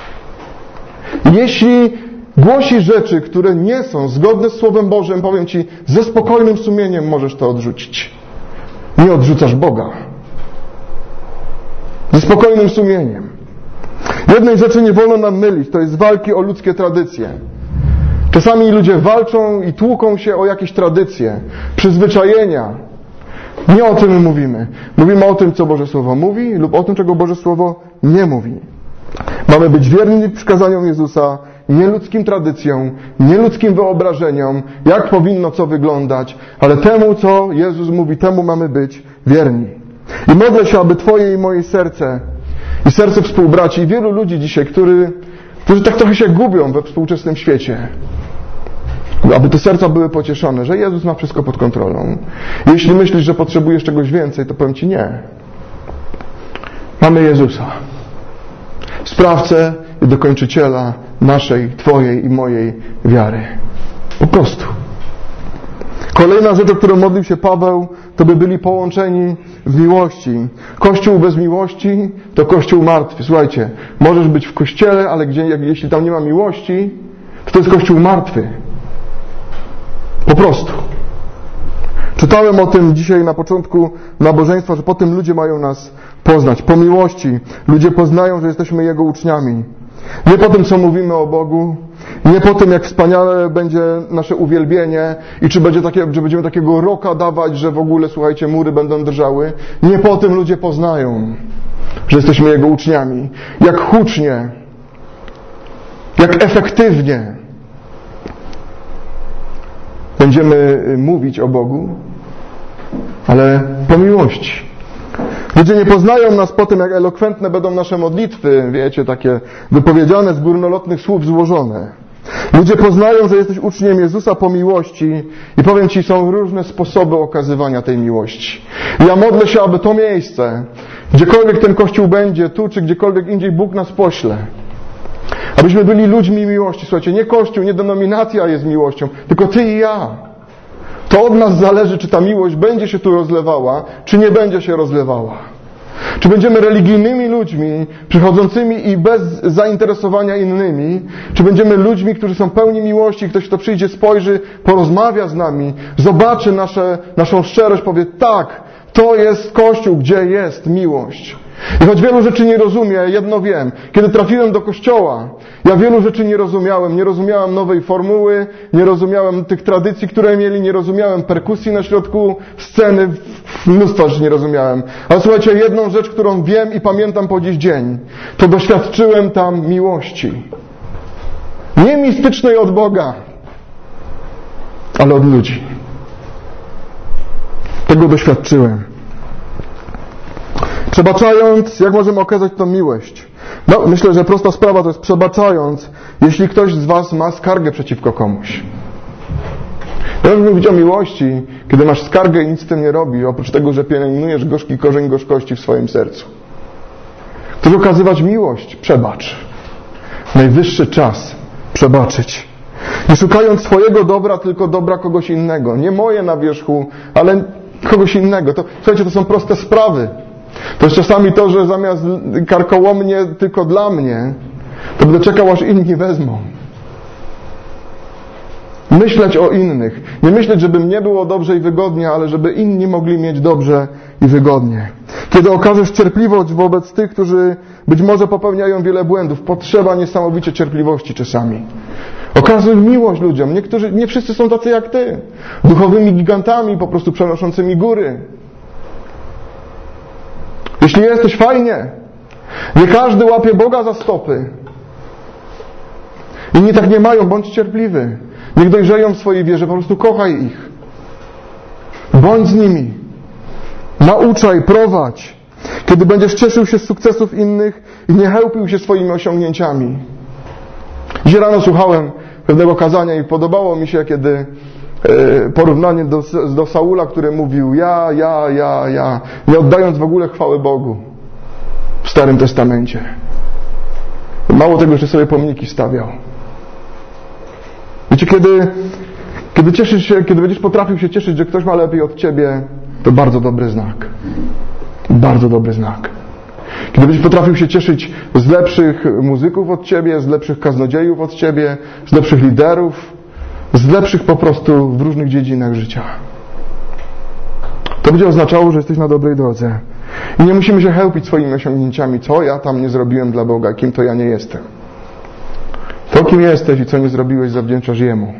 Jeśli głosi rzeczy, które nie są zgodne z Słowem Bożym, powiem Ci, ze spokojnym sumieniem możesz to odrzucić. Nie odrzucasz Boga. Ze spokojnym sumieniem. Jednej rzeczy nie wolno nam mylić, to jest walki o ludzkie tradycje. Czasami ludzie walczą i tłuką się o jakieś tradycje, przyzwyczajenia. Nie o tym mówimy. Mówimy o tym, co Boże Słowo mówi lub o tym, czego Boże Słowo nie mówi. Mamy być wierni przykazaniom Jezusa, nie ludzkim tradycjom, nie ludzkim wyobrażeniom, jak powinno co wyglądać, ale temu, co Jezus mówi, temu mamy być wierni. I modlę się, aby Twoje i moje serce i serce współbraci i wielu ludzi dzisiaj, którzy tak trochę się gubią we współczesnym świecie, aby te serca były pocieszone, że Jezus ma wszystko pod kontrolą. Jeśli myślisz, że potrzebujesz czegoś więcej, to powiem Ci nie. Mamy Jezusa. Sprawcę i dokończyciela naszej, Twojej i mojej wiary. Po prostu. Kolejna rzecz, o którą modlił się Paweł, to by byli połączeni w miłości. Kościół bez miłości to kościół martwy. Słuchajcie, możesz być w kościele, ale jeśli tam nie ma miłości, to jest kościół martwy. Po prostu. Czytałem o tym dzisiaj na początku nabożeństwa, że po tym ludzie mają nas poznać. Po miłości ludzie poznają, że jesteśmy Jego uczniami. Nie po tym, co mówimy o Bogu, nie po tym, jak wspaniale będzie nasze uwielbienie i czy będziemy takiego roka dawać, że w ogóle, słuchajcie, mury będą drżały. Nie po tym ludzie poznają, że jesteśmy Jego uczniami. Jak hucznie, jak efektywnie będziemy mówić o Bogu, ale po miłości. Ludzie nie poznają nas po tym, jak elokwentne będą nasze modlitwy, wiecie, takie wypowiedziane z górnolotnych słów złożone. Ludzie poznają, że jesteś uczniem Jezusa po miłości i powiem Ci, są różne sposoby okazywania tej miłości. I ja modlę się, aby to miejsce, gdziekolwiek ten Kościół będzie, tu czy gdziekolwiek indziej Bóg nas pośle, abyśmy byli ludźmi miłości. Słuchajcie, nie Kościół, nie denominacja jest miłością, tylko Ty i ja. To od nas zależy, czy ta miłość będzie się tu rozlewała, czy nie będzie się rozlewała. Czy będziemy religijnymi ludźmi, przychodzącymi i bez zainteresowania innymi, czy będziemy ludźmi, którzy są pełni miłości, ktoś, kto przyjdzie, spojrzy, porozmawia z nami, zobaczy naszą szczerość, powie, tak, to jest Kościół, gdzie jest miłość. I choć wielu rzeczy nie rozumiem, jedno wiem. Kiedy trafiłem do kościoła, ja wielu rzeczy nie rozumiałem. Nie rozumiałem nowej formuły, nie rozumiałem tych tradycji, które mieli, nie rozumiałem perkusji na środku sceny, mnóstwo rzeczy nie rozumiałem. Ale słuchajcie, jedną rzecz, którą wiem i pamiętam po dziś dzień, to doświadczyłem tam miłości. Nie mistycznej od Boga, ale od ludzi. Tego doświadczyłem. Przebaczając, jak możemy okazać tą miłość? No, myślę, że prosta sprawa to jest przebaczając, jeśli ktoś z Was ma skargę przeciwko komuś. Ja bym mówić o miłości, kiedy masz skargę i nic z tym nie robi, oprócz tego, że pielęgnujesz gorzki korzeń gorzkości w swoim sercu. Chcesz okazywać miłość? Przebacz. Najwyższy czas przebaczyć. Nie szukając swojego dobra, tylko dobra kogoś innego. Nie moje na wierzchu, ale kogoś innego. Słuchajcie, to są proste sprawy. To jest czasami to, że zamiast karkołomnie tylko dla mnie, to będę czekał, aż inni wezmą. Myśleć o innych. Nie myśleć, żeby mnie było dobrze i wygodnie, ale żeby inni mogli mieć dobrze i wygodnie. Kiedy okażesz cierpliwość wobec tych, którzy być może popełniają wiele błędów, potrzeba niesamowicie cierpliwości czasami. Okazuj miłość ludziom. Nie wszyscy są tacy jak Ty. Duchowymi gigantami, po prostu przenoszącymi góry. Jeśli jesteś, fajnie. Nie każdy łapie Boga za stopy. Inni tak nie mają, bądź cierpliwy. Niech dojrzeją w swojej wierze, po prostu kochaj ich. Bądź z nimi. Nauczaj, prowadź. Kiedy będziesz cieszył się z sukcesów innych i nie chełpił się swoimi osiągnięciami. Dzisiaj rano słuchałem pewnego kazania i podobało mi się, kiedy porównanie do Saula, który mówił ja, nie oddając w ogóle chwały Bogu w Starym Testamencie. Mało tego, że sobie pomniki stawiał. Wiecie, kiedy Kiedy będziesz potrafił się cieszyć, że ktoś ma lepiej od ciebie, to bardzo dobry znak. Bardzo dobry znak. Kiedy będziesz potrafił się cieszyć z lepszych muzyków od ciebie, z lepszych kaznodziejów od ciebie, z lepszych liderów, z lepszych po prostu w różnych dziedzinach życia. To będzie oznaczało, że jesteś na dobrej drodze. I nie musimy się chełpić swoimi osiągnięciami, co ja tam nie zrobiłem dla Boga, kim to ja nie jestem. To, kim jesteś i co nie zrobiłeś, zawdzięczasz Jemu.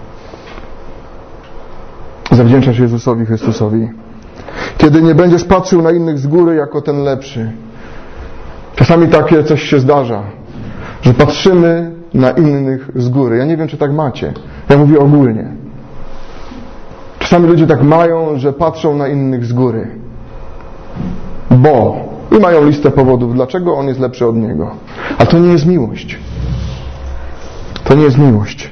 Zawdzięczasz Jezusowi Chrystusowi. Kiedy nie będziesz patrzył na innych z góry jako ten lepszy. Czasami takie coś się zdarza, że patrzymy na innych z góry. Ja nie wiem, czy tak macie. Ja mówię ogólnie. Czasami ludzie tak mają, że patrzą na innych z góry. Bo. I mają listę powodów, dlaczego on jest lepszy od niego. A to nie jest miłość. To nie jest miłość.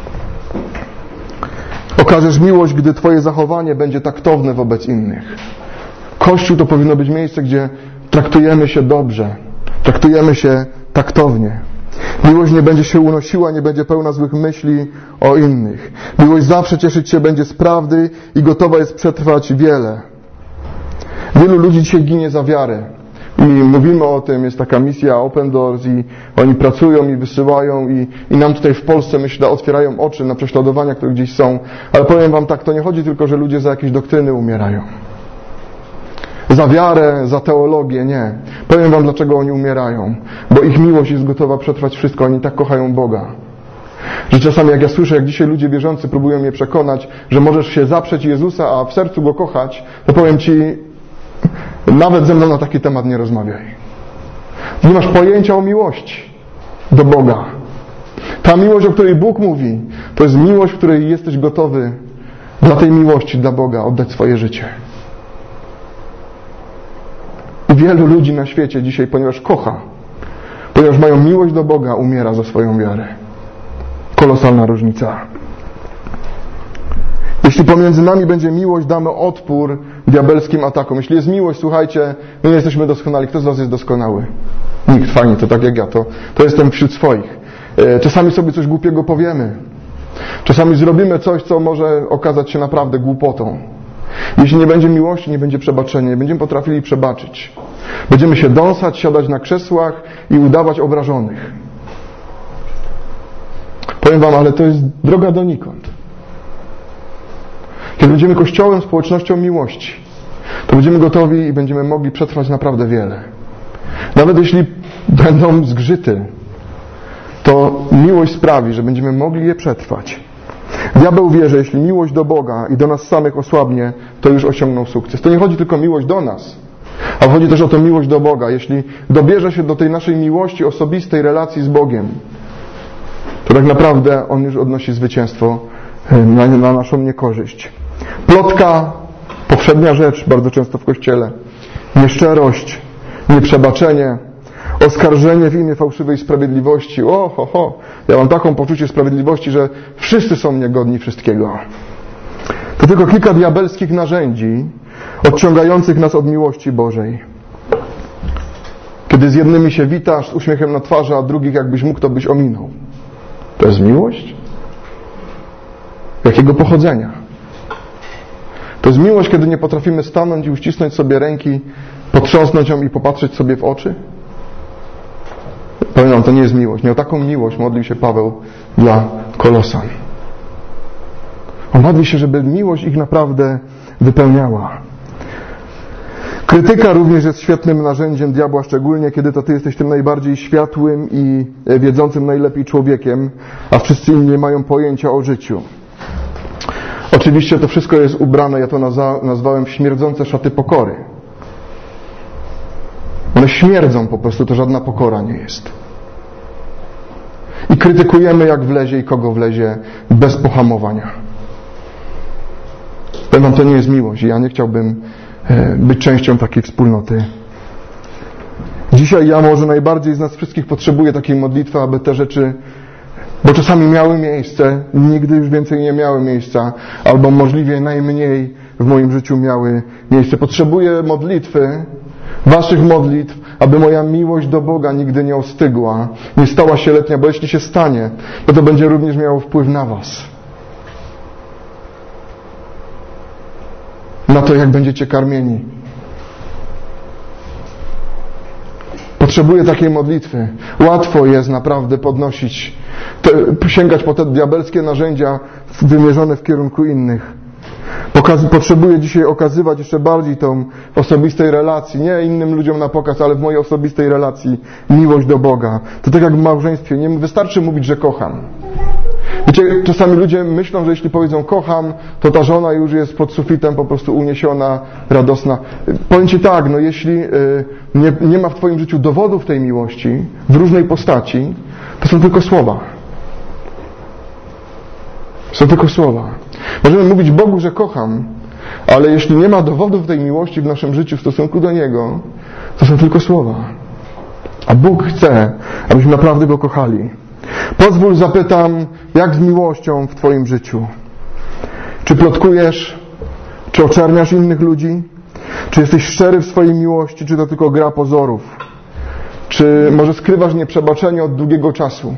Okażesz miłość, gdy twoje zachowanie będzie taktowne wobec innych. Kościół to powinno być miejsce, gdzie traktujemy się dobrze. Traktujemy się taktownie. Miłość nie będzie się unosiła, nie będzie pełna złych myśli o innych. Miłość zawsze cieszyć się będzie z prawdy i gotowa jest przetrwać wiele. Wielu ludzi dzisiaj ginie za wiarę. I mówimy o tym, jest taka misja Open Doors i oni pracują i wysyłają i nam tutaj w Polsce, myślę, otwierają oczy na prześladowania, które gdzieś są. Ale powiem wam tak, to nie chodzi tylko, że ludzie za jakieś doktryny umierają. Za wiarę, za teologię, nie. Powiem wam, dlaczego oni umierają. Bo ich miłość jest gotowa przetrwać wszystko. Oni tak kochają Boga. Że czasami jak ja słyszę, jak dzisiaj ludzie wierzący próbują mnie przekonać, że możesz się zaprzeć Jezusa, a w sercu Go kochać, to powiem ci, nawet ze mną na taki temat nie rozmawiaj. Nie masz pojęcia o miłości do Boga. Ta miłość, o której Bóg mówi, to jest miłość, w której jesteś gotowy dla tej miłości, dla Boga oddać swoje życie. I wielu ludzi na świecie dzisiaj, ponieważ kocha, ponieważ mają miłość do Boga, umiera za swoją wiarę. Kolosalna różnica. Jeśli pomiędzy nami będzie miłość, damy odpór diabelskim atakom. Jeśli jest miłość, słuchajcie, my nie jesteśmy doskonali. Kto z was jest doskonały? Nikt. Fajnie, to tak jak ja. To jestem wśród swoich. Czasami sobie coś głupiego powiemy. Czasami zrobimy coś, co może okazać się naprawdę głupotą. Jeśli nie będzie miłości, nie będzie przebaczenia, nie będziemy potrafili przebaczyć. Będziemy się dąsać, siadać na krzesłach i udawać obrażonych. Powiem wam, ale to jest droga donikąd. Kiedy będziemy Kościołem, społecznością miłości, to będziemy gotowi i będziemy mogli przetrwać naprawdę wiele. Nawet jeśli będą zgrzyty, to miłość sprawi, że będziemy mogli je przetrwać. Diabeł wie, że jeśli miłość do Boga i do nas samych osłabnie, to już osiągnął sukces. To nie chodzi tylko o miłość do nas, a chodzi też o tę miłość do Boga. Jeśli dobierze się do tej naszej miłości osobistej relacji z Bogiem, to tak naprawdę On już odnosi zwycięstwo na naszą niekorzyść. Plotka, powszednia rzecz, bardzo często w Kościele. Nieszczerość, nieprzebaczenie, oskarżenie w imię fałszywej sprawiedliwości. Ja mam taką poczucie sprawiedliwości, że wszyscy są niegodni wszystkiego. To tylko kilka diabelskich narzędzi odciągających nas od miłości Bożej. Kiedy z jednymi się witasz z uśmiechem na twarzy, a drugich jakbyś mógł, to byś ominął. To jest miłość? Jakiego pochodzenia? To jest miłość, kiedy nie potrafimy stanąć i uścisnąć sobie ręki, potrząsnąć ją i popatrzeć sobie w oczy? Powiem wam, to nie jest miłość. Nie o taką miłość modlił się Paweł dla Kolosan. On modli się, żeby miłość ich naprawdę wypełniała. Krytyka również jest świetnym narzędziem diabła, szczególnie kiedy to ty jesteś tym najbardziej światłym i wiedzącym najlepiej człowiekiem, a wszyscy inni nie mają pojęcia o życiu. Oczywiście to wszystko jest ubrane, ja to nazwałem śmierdzące szaty pokory. One śmierdzą po prostu, to żadna pokora nie jest. I krytykujemy jak wlezie i kogo wlezie, bez pohamowania. Powiem wam, to nie jest miłość i ja nie chciałbym być częścią takiej wspólnoty. Dzisiaj ja może najbardziej z nas wszystkich potrzebuję takiej modlitwy, aby te rzeczy, bo czasami miały miejsce, nigdy już więcej nie miały miejsca, albo możliwie najmniej w moim życiu miały miejsce. Potrzebuję modlitwy, waszych modlitw, aby moja miłość do Boga nigdy nie ostygła, nie stała się letnia, bo jeśli się stanie, to będzie również miało wpływ na was. na to, jak będziecie karmieni. Potrzebuję takiej modlitwy. Łatwo jest naprawdę podnosić, sięgać po te diabelskie narzędzia wymierzone w kierunku innych. Potrzebuję dzisiaj okazywać jeszcze bardziej tą osobistej relacji, nie innym ludziom na pokaz, ale w mojej osobistej relacji miłość do Boga. To tak jak w małżeństwie, nie wystarczy mówić, że kocham. Wiecie, czasami ludzie myślą, że jeśli powiedzą kocham, to ta żona już jest pod sufitem po prostu uniesiona, radosna. Powiem Ci tak, no jeśli nie ma w Twoim życiu dowodów tej miłości w różnej postaci, to są tylko słowa. Są tylko słowa. Możemy mówić Bogu, że kocham, ale jeśli nie ma dowodów tej miłości w naszym życiu w stosunku do Niego, to są tylko słowa. A Bóg chce, abyśmy naprawdę Go kochali. Pozwól, zapytam, jak z miłością w Twoim życiu? Czy plotkujesz? Czy oczerniasz innych ludzi? Czy jesteś szczery w swojej miłości? Czy to tylko gra pozorów? Czy może skrywasz nieprzebaczenie od długiego czasu?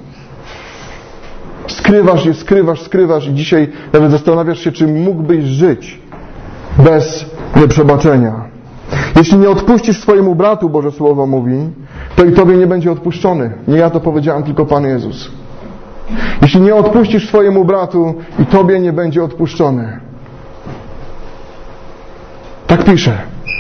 Skrywasz i dzisiaj nawet zastanawiasz się, czy mógłbyś żyć bez nieprzebaczenia. Jeśli nie odpuścisz swojemu bratu, Boże Słowo mówi, to i Tobie nie będzie odpuszczony. Nie ja to powiedziałem, tylko Pan Jezus. Jeśli nie odpuścisz swojemu bratu, i Tobie nie będzie odpuszczony. Tak pisze.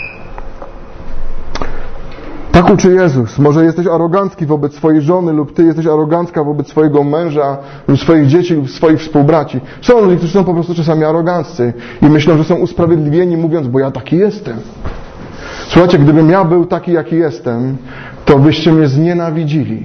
Tak uczy Jezus. Może jesteś arogancki wobec swojej żony, lub Ty jesteś arogancka wobec swojego męża, lub swoich dzieci, lub swoich współbraci. Są ludzie, którzy są po prostu czasami aroganccy i myślą, że są usprawiedliwieni, mówiąc, bo ja taki jestem. Słuchajcie, gdybym ja był taki, jaki jestem, to byście mnie znienawidzili.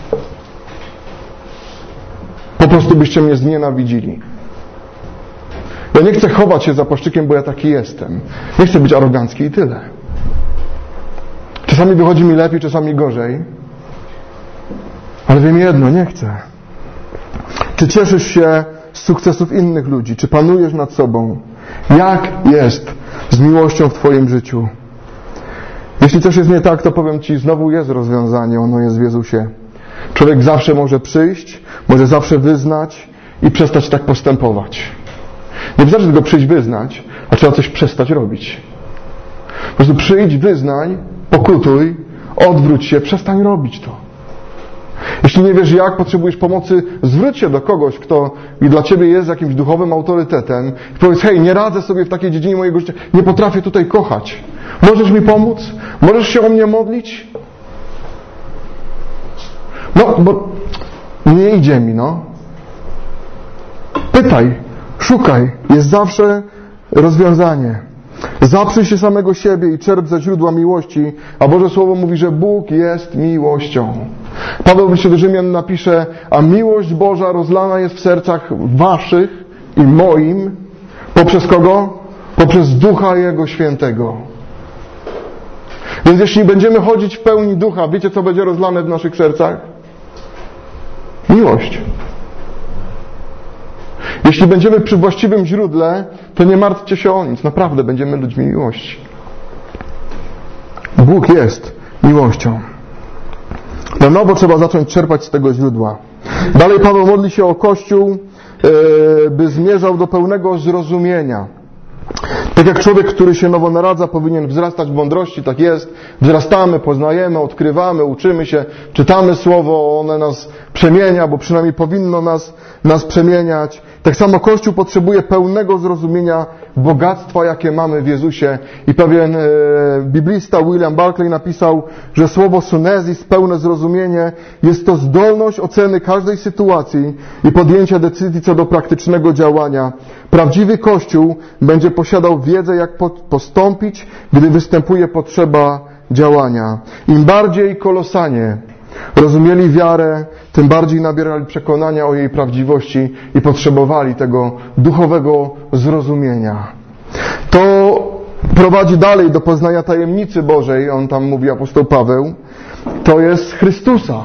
Po prostu byście mnie znienawidzili. Ja nie chcę chować się za płaszczykiem, bo ja taki jestem. Nie chcę być arogancki i tyle. Czasami wychodzi mi lepiej, czasami gorzej. Ale wiem jedno, nie chcę. Czy cieszysz się z sukcesów innych ludzi? Czy panujesz nad sobą? Jak jest z miłością w Twoim życiu? Jeśli coś jest nie tak, to powiem Ci, znowu jest rozwiązanie, ono jest w Jezusie. Człowiek zawsze może przyjść, może zawsze wyznać i przestać tak postępować. Nie wystarczy tylko przyjść, wyznać, a trzeba coś przestać robić. Po prostu przyjdź, wyznaj, pokutuj, odwróć się, przestań robić to. Jeśli nie wiesz jak, potrzebujesz pomocy, zwróć się do kogoś, kto dla Ciebie jest jakimś duchowym autorytetem i powiedz, hej, nie radzę sobie w takiej dziedzinie mojego życia, nie potrafię tutaj kochać. Możesz mi pomóc? Możesz się o mnie modlić? No, bo nie idzie mi, no. Pytaj, szukaj, jest zawsze rozwiązanie. Zaprzyj się samego siebie i czerp ze źródła miłości, a Boże Słowo mówi, że Bóg jest miłością. Paweł w liście do Rzymian napisze, a miłość Boża rozlana jest w sercach waszych i moim, poprzez kogo? Poprzez Ducha Jego Świętego. Więc jeśli będziemy chodzić w pełni Ducha, wiecie co będzie rozlane w naszych sercach? Miłość. Jeśli będziemy przy właściwym źródle, to nie martwcie się o nic. Naprawdę będziemy ludźmi miłości. Bóg jest miłością. Na nowo trzeba zacząć czerpać z tego źródła. Dalej Paweł modli się o Kościół, by zmierzał do pełnego zrozumienia. Tak jak człowiek, który się nowo narodza, powinien wzrastać w mądrości, tak jest. Wzrastamy, poznajemy, odkrywamy, uczymy się, czytamy Słowo, one nas przemienia, bo przynajmniej powinno nas przemieniać. Tak samo Kościół potrzebuje pełnego zrozumienia bogactwa, jakie mamy w Jezusie. I pewien biblista William Barclay napisał, że słowo sunezis, pełne zrozumienie, jest to zdolność oceny każdej sytuacji i podjęcia decyzji co do praktycznego działania. Prawdziwy Kościół będzie posiadał wiedzę, jak postąpić, gdy występuje potrzeba działania. Im bardziej Kolosanie rozumieli wiarę, tym bardziej nabierali przekonania o jej prawdziwości i potrzebowali tego duchowego zrozumienia. To prowadzi dalej do poznania tajemnicy Bożej, on tam mówi apostoł Paweł, to jest Chrystusa.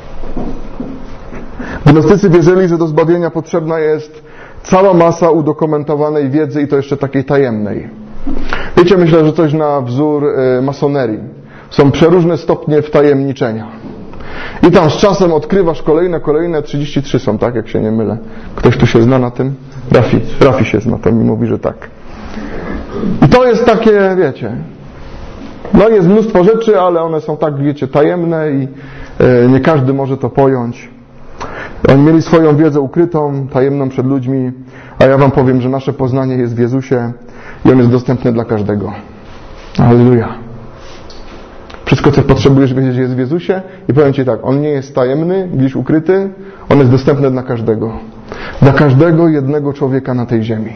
Gnostycy wierzyli, że do zbawienia potrzebna jest cała masa udokumentowanej wiedzy i to jeszcze takiej tajemnej. Wiecie, myślę, że coś na wzór masonerii. Są przeróżne stopnie wtajemniczenia. I tam z czasem odkrywasz kolejne 33 są, tak? Jak się nie mylę. Ktoś tu się zna na tym? Rafi się zna, to mi mówi, że tak. I to jest takie, wiecie, no jest mnóstwo rzeczy, ale one są tak, wiecie, tajemne i nie każdy może to pojąć. Oni mieli swoją wiedzę ukrytą, tajemną przed ludźmi, a ja wam powiem, że nasze poznanie jest w Jezusie i On jest dostępny dla każdego. Halleluja. Wszystko, co potrzebujesz wiedzieć, jest w Jezusie i powiem Ci tak, On nie jest tajemny, gdzieś ukryty, On jest dostępny dla każdego. Dla każdego jednego człowieka na tej ziemi.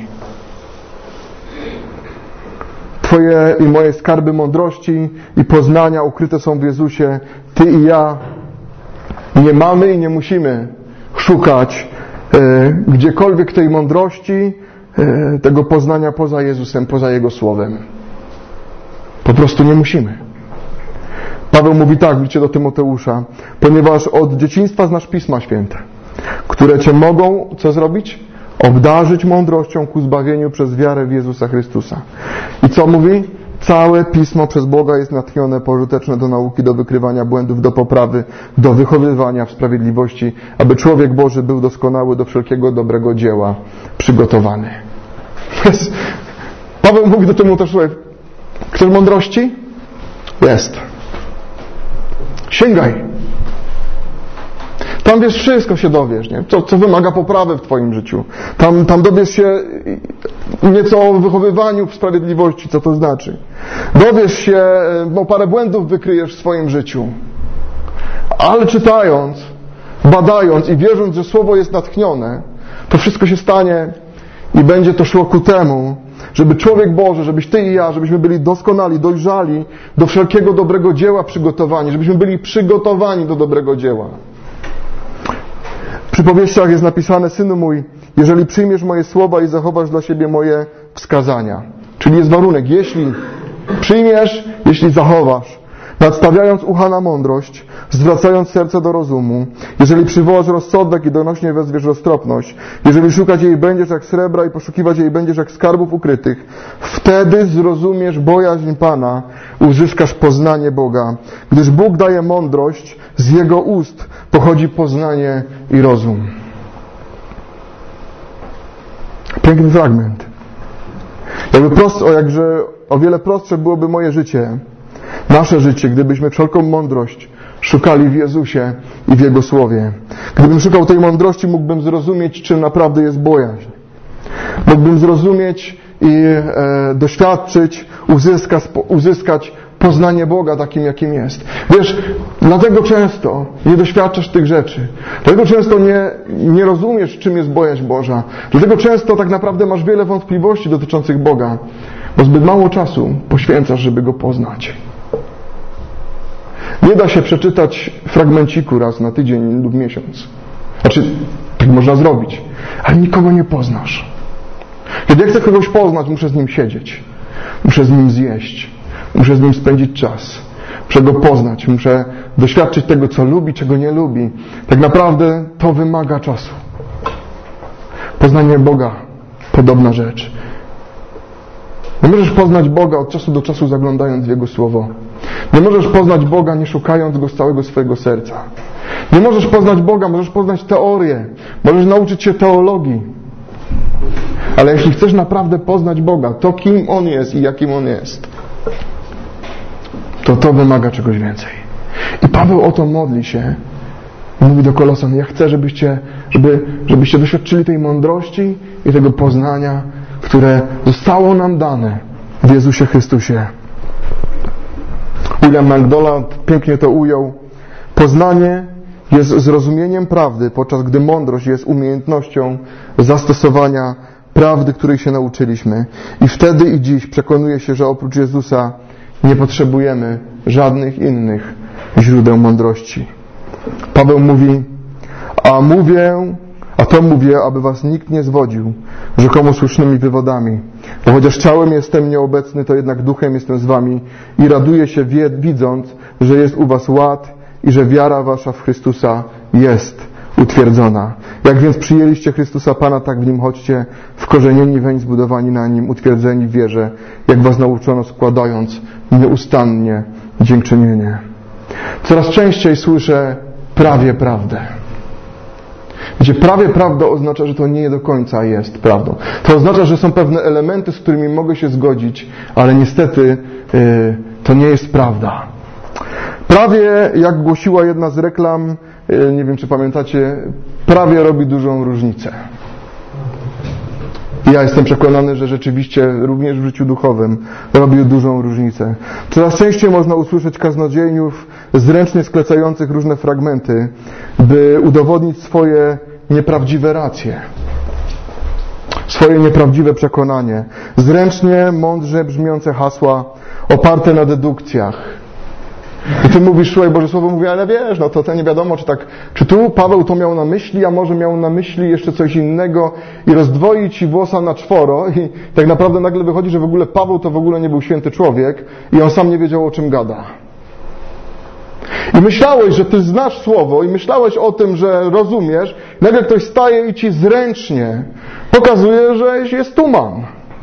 Twoje i moje skarby mądrości i poznania ukryte są w Jezusie. Ty i ja nie mamy i nie musimy szukać gdziekolwiek tej mądrości, tego poznania poza Jezusem, poza Jego Słowem. Po prostu nie musimy. Paweł mówi tak w liście do Tymoteusza, ponieważ od dzieciństwa znasz Pisma Święte, które Cię mogą, co zrobić? Obdarzyć mądrością ku zbawieniu przez wiarę w Jezusa Chrystusa. I co mówi? Całe Pismo przez Boga jest natchnione, pożyteczne do nauki, do wykrywania błędów, do poprawy, do wychowywania w sprawiedliwości, aby człowiek Boży był doskonały do wszelkiego dobrego dzieła przygotowany. Paweł mówi do Tymoteusza, chcesz mądrości? Jest. Sięgaj. Tam wiesz, wszystko się dowiesz, nie? Co wymaga poprawy w Twoim życiu. Tam dowiesz się nieco o wychowywaniu w sprawiedliwości, co to znaczy. Dowiesz się, parę błędów wykryjesz w swoim życiu. Ale czytając, badając i wierząc, że Słowo jest natchnione, to wszystko się stanie i będzie to szło ku temu, żeby człowiek Boży, żebyś Ty i ja, żebyśmy byli doskonali, dojrzali do wszelkiego dobrego dzieła przygotowani, żebyśmy byli przygotowani do dobrego dzieła. W przypowieściach jest napisane, synu mój, jeżeli przyjmiesz moje słowa i zachowasz dla siebie moje wskazania. Czyli jest warunek, jeśli przyjmiesz, jeśli zachowasz, nadstawiając ucha na mądrość, zwracając serce do rozumu, jeżeli przywołasz rozsądek i donośnie wezwiesz roztropność, jeżeli szukać jej będziesz jak srebra i poszukiwać jej będziesz jak skarbów ukrytych, wtedy zrozumiesz bojaźń Pana, uzyskasz poznanie Boga, gdyż Bóg daje mądrość, z Jego ust pochodzi poznanie i rozum. Piękny fragment. Jakże o wiele prostsze byłoby moje życie, nasze życie, gdybyśmy wszelką mądrość szukali w Jezusie i w Jego Słowie. Gdybym szukał tej mądrości, mógłbym zrozumieć, czym naprawdę jest bojaźń. Mógłbym zrozumieć i doświadczyć, uzyskać poznanie Boga takim, jakim jest. Wiesz, dlatego często nie doświadczasz tych rzeczy. Dlatego często nie rozumiesz, czym jest bojaźń Boża. Dlatego często tak naprawdę masz wiele wątpliwości dotyczących Boga, bo zbyt mało czasu poświęcasz, żeby Go poznać. Nie da się przeczytać fragmenciku raz na tydzień lub miesiąc. Znaczy, tak można zrobić, ale nikogo nie poznasz. Kiedy ja chcę kogoś poznać, muszę z nim siedzieć. Muszę z nim zjeść. Muszę z nim spędzić czas. Muszę go poznać. Muszę doświadczyć tego, co lubi, czego nie lubi. Tak naprawdę to wymaga czasu. Poznanie Boga. Podobna rzecz. Nie możesz poznać Boga od czasu do czasu zaglądając w Jego Słowo. Nie możesz poznać Boga nie szukając Go z całego swojego serca. Nie możesz poznać Boga, możesz poznać teorię. Możesz nauczyć się teologii. Ale jeśli chcesz naprawdę poznać Boga, to kim On jest i jakim On jest, to wymaga czegoś więcej. I Paweł o to modli się i mówi do Kolosan, ja chcę, żebyście doświadczyli tej mądrości i tego poznania, które zostało nam dane w Jezusie Chrystusie. William MacDonald pięknie to ujął. Poznanie jest zrozumieniem prawdy, podczas gdy mądrość jest umiejętnością zastosowania prawdy, której się nauczyliśmy. I wtedy i dziś przekonuję się, że oprócz Jezusa nie potrzebujemy żadnych innych źródeł mądrości. Paweł mówi, a to mówię, aby was nikt nie zwodził rzekomo słusznymi wywodami. Bo chociaż ciałem jestem nieobecny, to jednak duchem jestem z wami i raduję się widząc, że jest u was ład i że wiara wasza w Chrystusa jest utwierdzona. Jak więc przyjęliście Chrystusa Pana, tak w Nim chodźcie, wkorzenieni weń, zbudowani na Nim, utwierdzeni w wierze, jak was nauczono, składając nieustannie dziękczynienie. Coraz częściej słyszę prawie prawdę. Wiecie, prawie prawda oznacza, że to nie do końca jest prawdą. To oznacza, że są pewne elementy, z którymi mogę się zgodzić, ale niestety to nie jest prawda. Prawie, jak głosiła jedna z reklam, nie wiem czy pamiętacie, prawie robi dużą różnicę. Ja jestem przekonany, że rzeczywiście również w życiu duchowym robi dużą różnicę. Coraz częściej można usłyszeć kaznodziejów zręcznie sklecających różne fragmenty, by udowodnić swoje nieprawdziwe racje, swoje nieprawdziwe przekonanie. Zręcznie, mądrze brzmiące hasła oparte na dedukcjach. I ty mówisz, słuchaj, Boże Słowo mówi, ale wiesz, no to nie wiadomo, czy tu Paweł to miał na myśli, a może miał na myśli jeszcze coś innego i rozdwoi ci włosa na czworo i tak naprawdę nagle wychodzi, że w ogóle Paweł to w ogóle nie był święty człowiek i on sam nie wiedział, o czym gada. I myślałeś, że ty znasz Słowo i myślałeś o tym, że rozumiesz, nagle ktoś staje i ci zręcznie pokazuje, że jest tuman.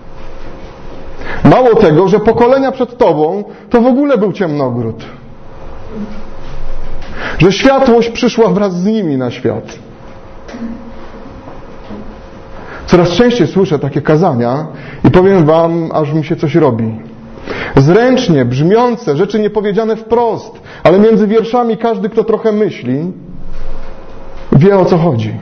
Mało tego, że pokolenia przed tobą to w ogóle był ciemnogród. Że światłość przyszła wraz z nimi na świat. Coraz częściej słyszę takie kazania i powiem wam, aż mi się coś robi. Zręcznie, brzmiące, rzeczy niepowiedziane wprost, ale między wierszami każdy, kto trochę myśli, wie, o co chodzi.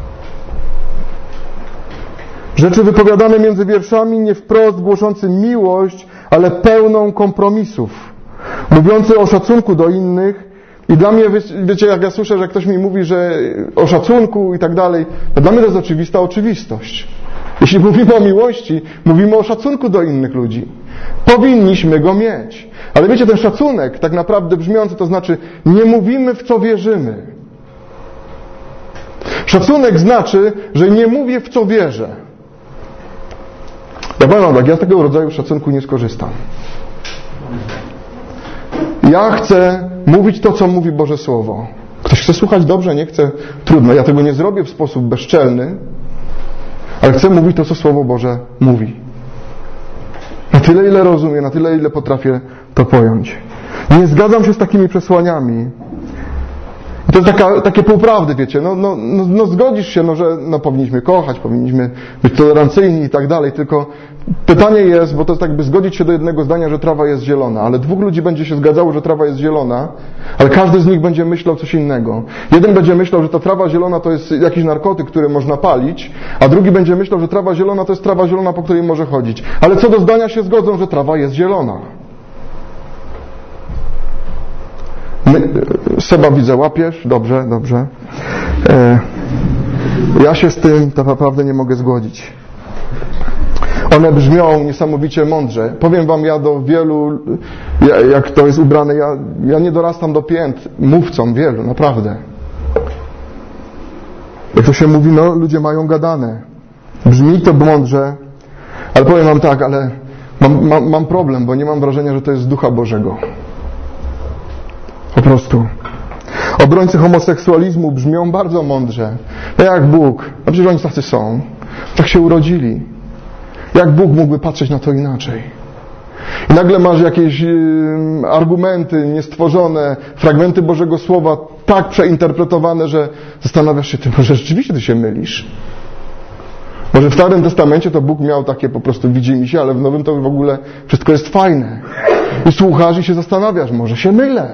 Rzeczy wypowiadane między wierszami, nie wprost głoszący miłość, ale pełną kompromisów. Mówiący o szacunku do innych. I dla mnie, wiecie, jak ja słyszę, że ktoś mi mówi, że o szacunku i tak dalej, to dla mnie to jest oczywista oczywistość. Jeśli mówimy o miłości, mówimy o szacunku do innych ludzi. Powinniśmy go mieć. Ale wiecie, ten szacunek tak naprawdę brzmiący, to znaczy nie mówimy, w co wierzymy. Szacunek znaczy, że nie mówię, w co wierzę. Ja powiem wam tak, ja z tego rodzaju szacunku nie skorzystam. Ja chcę mówić to, co mówi Boże Słowo. Ktoś chce słuchać dobrze, nie chce, trudno. Ja tego nie zrobię w sposób bezczelny, ale chcę mówić to, co Słowo Boże mówi. Na tyle, ile rozumiem, na tyle, ile potrafię to pojąć. Nie zgadzam się z takimi przesłaniami. I to jest takie półprawdy, wiecie. No zgodzisz się, że powinniśmy kochać, powinniśmy być tolerancyjni i tak dalej, tylko pytanie jest, bo to jest tak, by zgodzić się do jednego zdania, że trawa jest zielona, ale dwóch ludzi będzie się zgadzało, że trawa jest zielona, ale każdy z nich będzie myślał coś innego. Jeden będzie myślał, że ta trawa zielona to jest jakiś narkotyk, który można palić, a drugi będzie myślał, że trawa zielona to jest trawa zielona, po której może chodzić. Ale co do zdania się zgodzą, że trawa jest zielona. Seba, widzę, łapiesz? Dobrze. Ja się z tym tak naprawdę nie mogę zgodzić. One brzmią niesamowicie mądrze. Powiem wam, ja do wielu, jak to jest ubrane, ja nie dorastam do pięt mówcom wielu, naprawdę. Jak to się mówi, ludzie mają gadane. Brzmi to mądrze, ale powiem wam tak, ale mam problem, bo nie mam wrażenia, że to jest z Ducha Bożego. Po prostu. Obrońcy homoseksualizmu brzmią bardzo mądrze. Jak Bóg? No przecież oni tacy są. Tak się urodzili. Jak Bóg mógłby patrzeć na to inaczej? I nagle masz jakieś argumenty niestworzone, fragmenty Bożego Słowa tak przeinterpretowane, że zastanawiasz się, może rzeczywiście ty się mylisz. Może w Starym Testamencie to Bóg miał takie po prostu widzimisię, ale w Nowym to w ogóle wszystko jest fajne. I słuchasz i się zastanawiasz, może się mylę.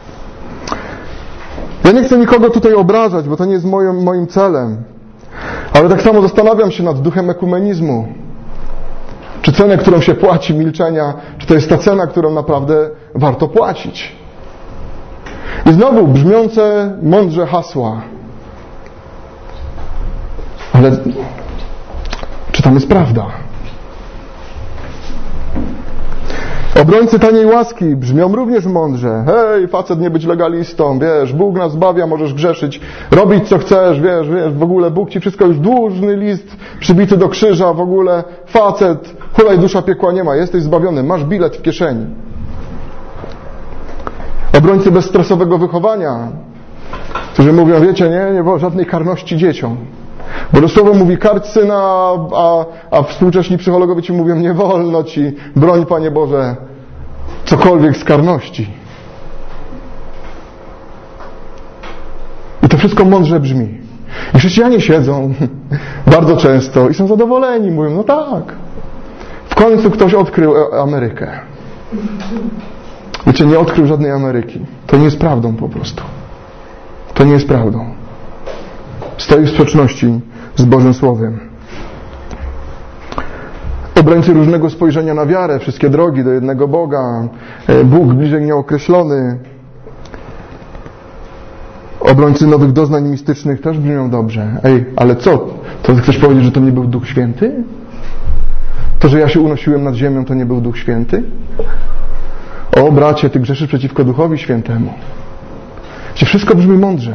Ja nie chcę nikogo tutaj obrażać, bo to nie jest moim celem. Ale tak samo zastanawiam się nad duchem ekumenizmu. Czy cenę, którą się płaci milczenia, czy to jest ta cena, którą naprawdę warto płacić? I znowu brzmiące mądrze hasła. Ale czy tam jest prawda? Obrońcy taniej łaski brzmią również mądrze. Hej, facet, nie być legalistą, wiesz, Bóg nas zbawia, możesz grzeszyć, robić co chcesz, wiesz, w ogóle Bóg ci wszystko już dłużny list przybity do krzyża, w ogóle facet, hulaj, dusza piekła nie ma, jesteś zbawiony, masz bilet w kieszeni. Obrońcy bezstresowego wychowania, którzy mówią, wiecie, nie było żadnej karności dzieciom. Bo słowo mówi karć syna, a współcześni psychologowie ci mówią, nie wolno ci, broń Panie Boże, cokolwiek z karności. I to wszystko mądrze brzmi. I chrześcijanie siedzą bardzo często i są zadowoleni. Mówią, no tak. W końcu ktoś odkrył Amerykę. Wiecie, nie odkrył żadnej Ameryki. To nie jest prawdą po prostu. To nie jest prawdą. Stoi w sprzeczności z Bożym Słowem. Obrońcy różnego spojrzenia na wiarę, wszystkie drogi do jednego Boga, Bóg bliżej nieokreślony. Obrońcy nowych doznań mistycznych też brzmią dobrze. Ej, ale co? To chcesz powiedzieć, że to nie był Duch Święty? To, że ja się unosiłem nad ziemią, to nie był Duch Święty? O, bracie, ty grzeszysz przeciwko Duchowi Świętemu. Wszystko brzmi mądrze.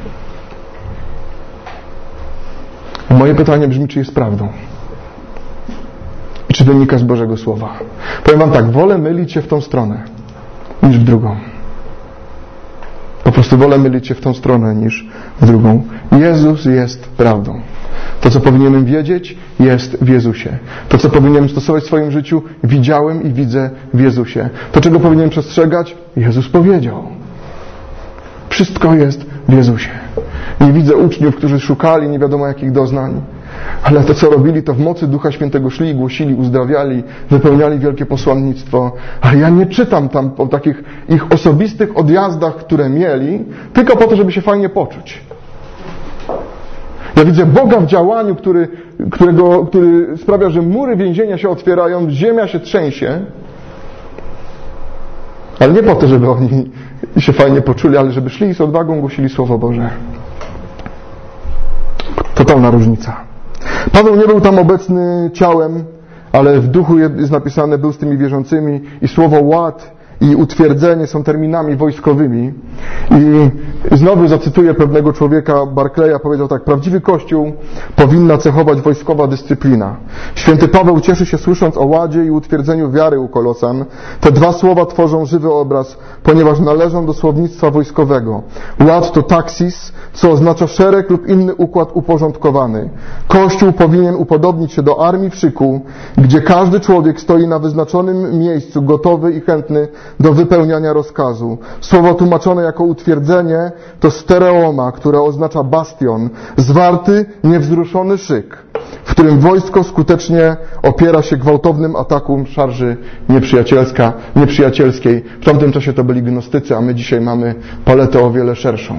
Moje pytanie brzmi, czy jest prawdą? I czy wynika z Bożego Słowa? Powiem wam tak, wolę mylić się w tą stronę, niż w drugą. Po prostu wolę mylić się w tą stronę, niż w drugą. Jezus jest prawdą. To, co powinienem wiedzieć, jest w Jezusie. To, co powinienem stosować w swoim życiu, widziałem i widzę w Jezusie. To, czego powinienem przestrzegać, Jezus powiedział. Wszystko jest w Jezusie. Nie widzę uczniów, którzy szukali nie wiadomo jakich doznań, ale to, co robili, to w mocy Ducha Świętego szli, głosili, uzdrawiali, wypełniali wielkie posłannictwo. Ale ja nie czytam tam o takich ich osobistych odjazdach, które mieli, tylko po to, żeby się fajnie poczuć. Ja widzę Boga w działaniu, który sprawia, że mury więzienia się otwierają, ziemia się trzęsie, ale nie po to, żeby oni się fajnie poczuli, ale żeby szli i z odwagą głosili Słowo Boże. Totalna różnica. Paweł nie był tam obecny ciałem, ale w duchu jest napisane, był z tymi wierzącymi i słowo ład i utwierdzenie są terminami wojskowymi. I znowu zacytuję pewnego człowieka, Barclaya, powiedział tak: prawdziwy Kościół powinna cechować wojskowa dyscyplina. Święty Paweł cieszy się słysząc o ładzie i utwierdzeniu wiary u Kolosan. Te dwa słowa tworzą żywy obraz, ponieważ należą do słownictwa wojskowego. Ład to taksis, co oznacza szereg lub inny układ uporządkowany. Kościół powinien upodobnić się do armii w szyku, gdzie każdy człowiek stoi na wyznaczonym miejscu, gotowy i chętny do wypełniania rozkazu. Słowo tłumaczone jako utwierdzenie to stereoma, które oznacza bastion, zwarty, niewzruszony szyk, w którym wojsko skutecznie opiera się gwałtownym atakom szarży nieprzyjacielskiej. W tamtym czasie to byli gnostycy, a my dzisiaj mamy paletę o wiele szerszą.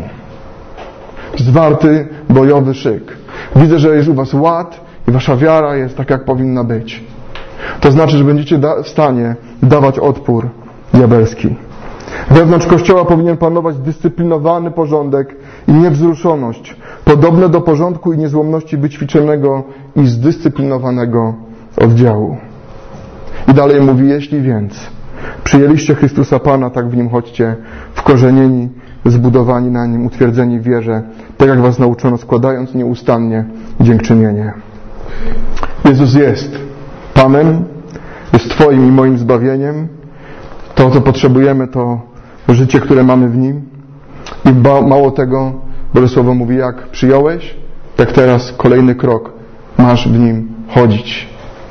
Zwarty, bojowy szyk. Widzę, że jest u was ład i wasza wiara jest tak, jak powinna być. To znaczy, że będziecie w stanie dawać odpór diabelski. Wewnątrz Kościoła powinien panować dyscyplinowany porządek i niewzruszoność, podobne do porządku i niezłomności wyćwiczonego i zdyscyplinowanego oddziału. I dalej mówi: jeśli więc przyjęliście Chrystusa Pana, tak w Nim chodźcie, wkorzenieni, zbudowani na Nim, utwierdzeni w wierze, tak jak was nauczono, składając nieustannie dziękczynienie. Jezus jest Panem, jest Twoim i moim zbawieniem. To, co potrzebujemy, to życie, które mamy w Nim. I mało tego, Boże Słowo mówi, jak przyjąłeś, tak teraz kolejny krok, masz w Nim chodzić.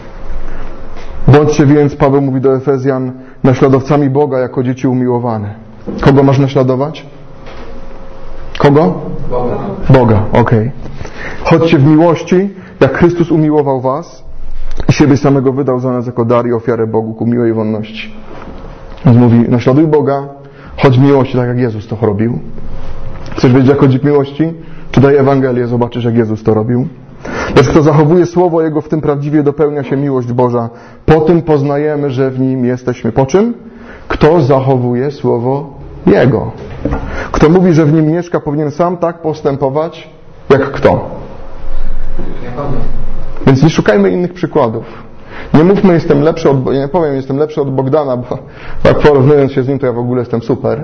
Bądźcie więc, Paweł mówi do Efezjan, naśladowcami Boga jako dzieci umiłowane. Kogo masz naśladować? Kogo? Boga. Boga, okej. Chodźcie w miłości, jak Chrystus umiłował was i siebie samego wydał za nas jako dar i ofiarę Bogu ku miłej wonności. Więc mówi, naśladuj Boga, chodź w miłości, tak jak Jezus to robił. Chcesz wiedzieć, jak chodzi w miłości? Czytaj Ewangelię, zobaczysz, jak Jezus to robił. Lecz kto zachowuje Słowo Jego, w tym prawdziwie dopełnia się miłość Boża. Po tym poznajemy, że w Nim jesteśmy. Po czym? Kto zachowuje Słowo Jego. Kto mówi, że w Nim mieszka, powinien sam tak postępować, jak kto. Więc nie szukajmy innych przykładów. Nie mówmy, jestem lepszy od... Ja nie powiem, jestem lepszy od Bogdana, bo jak porównując się z nim, to ja w ogóle jestem super.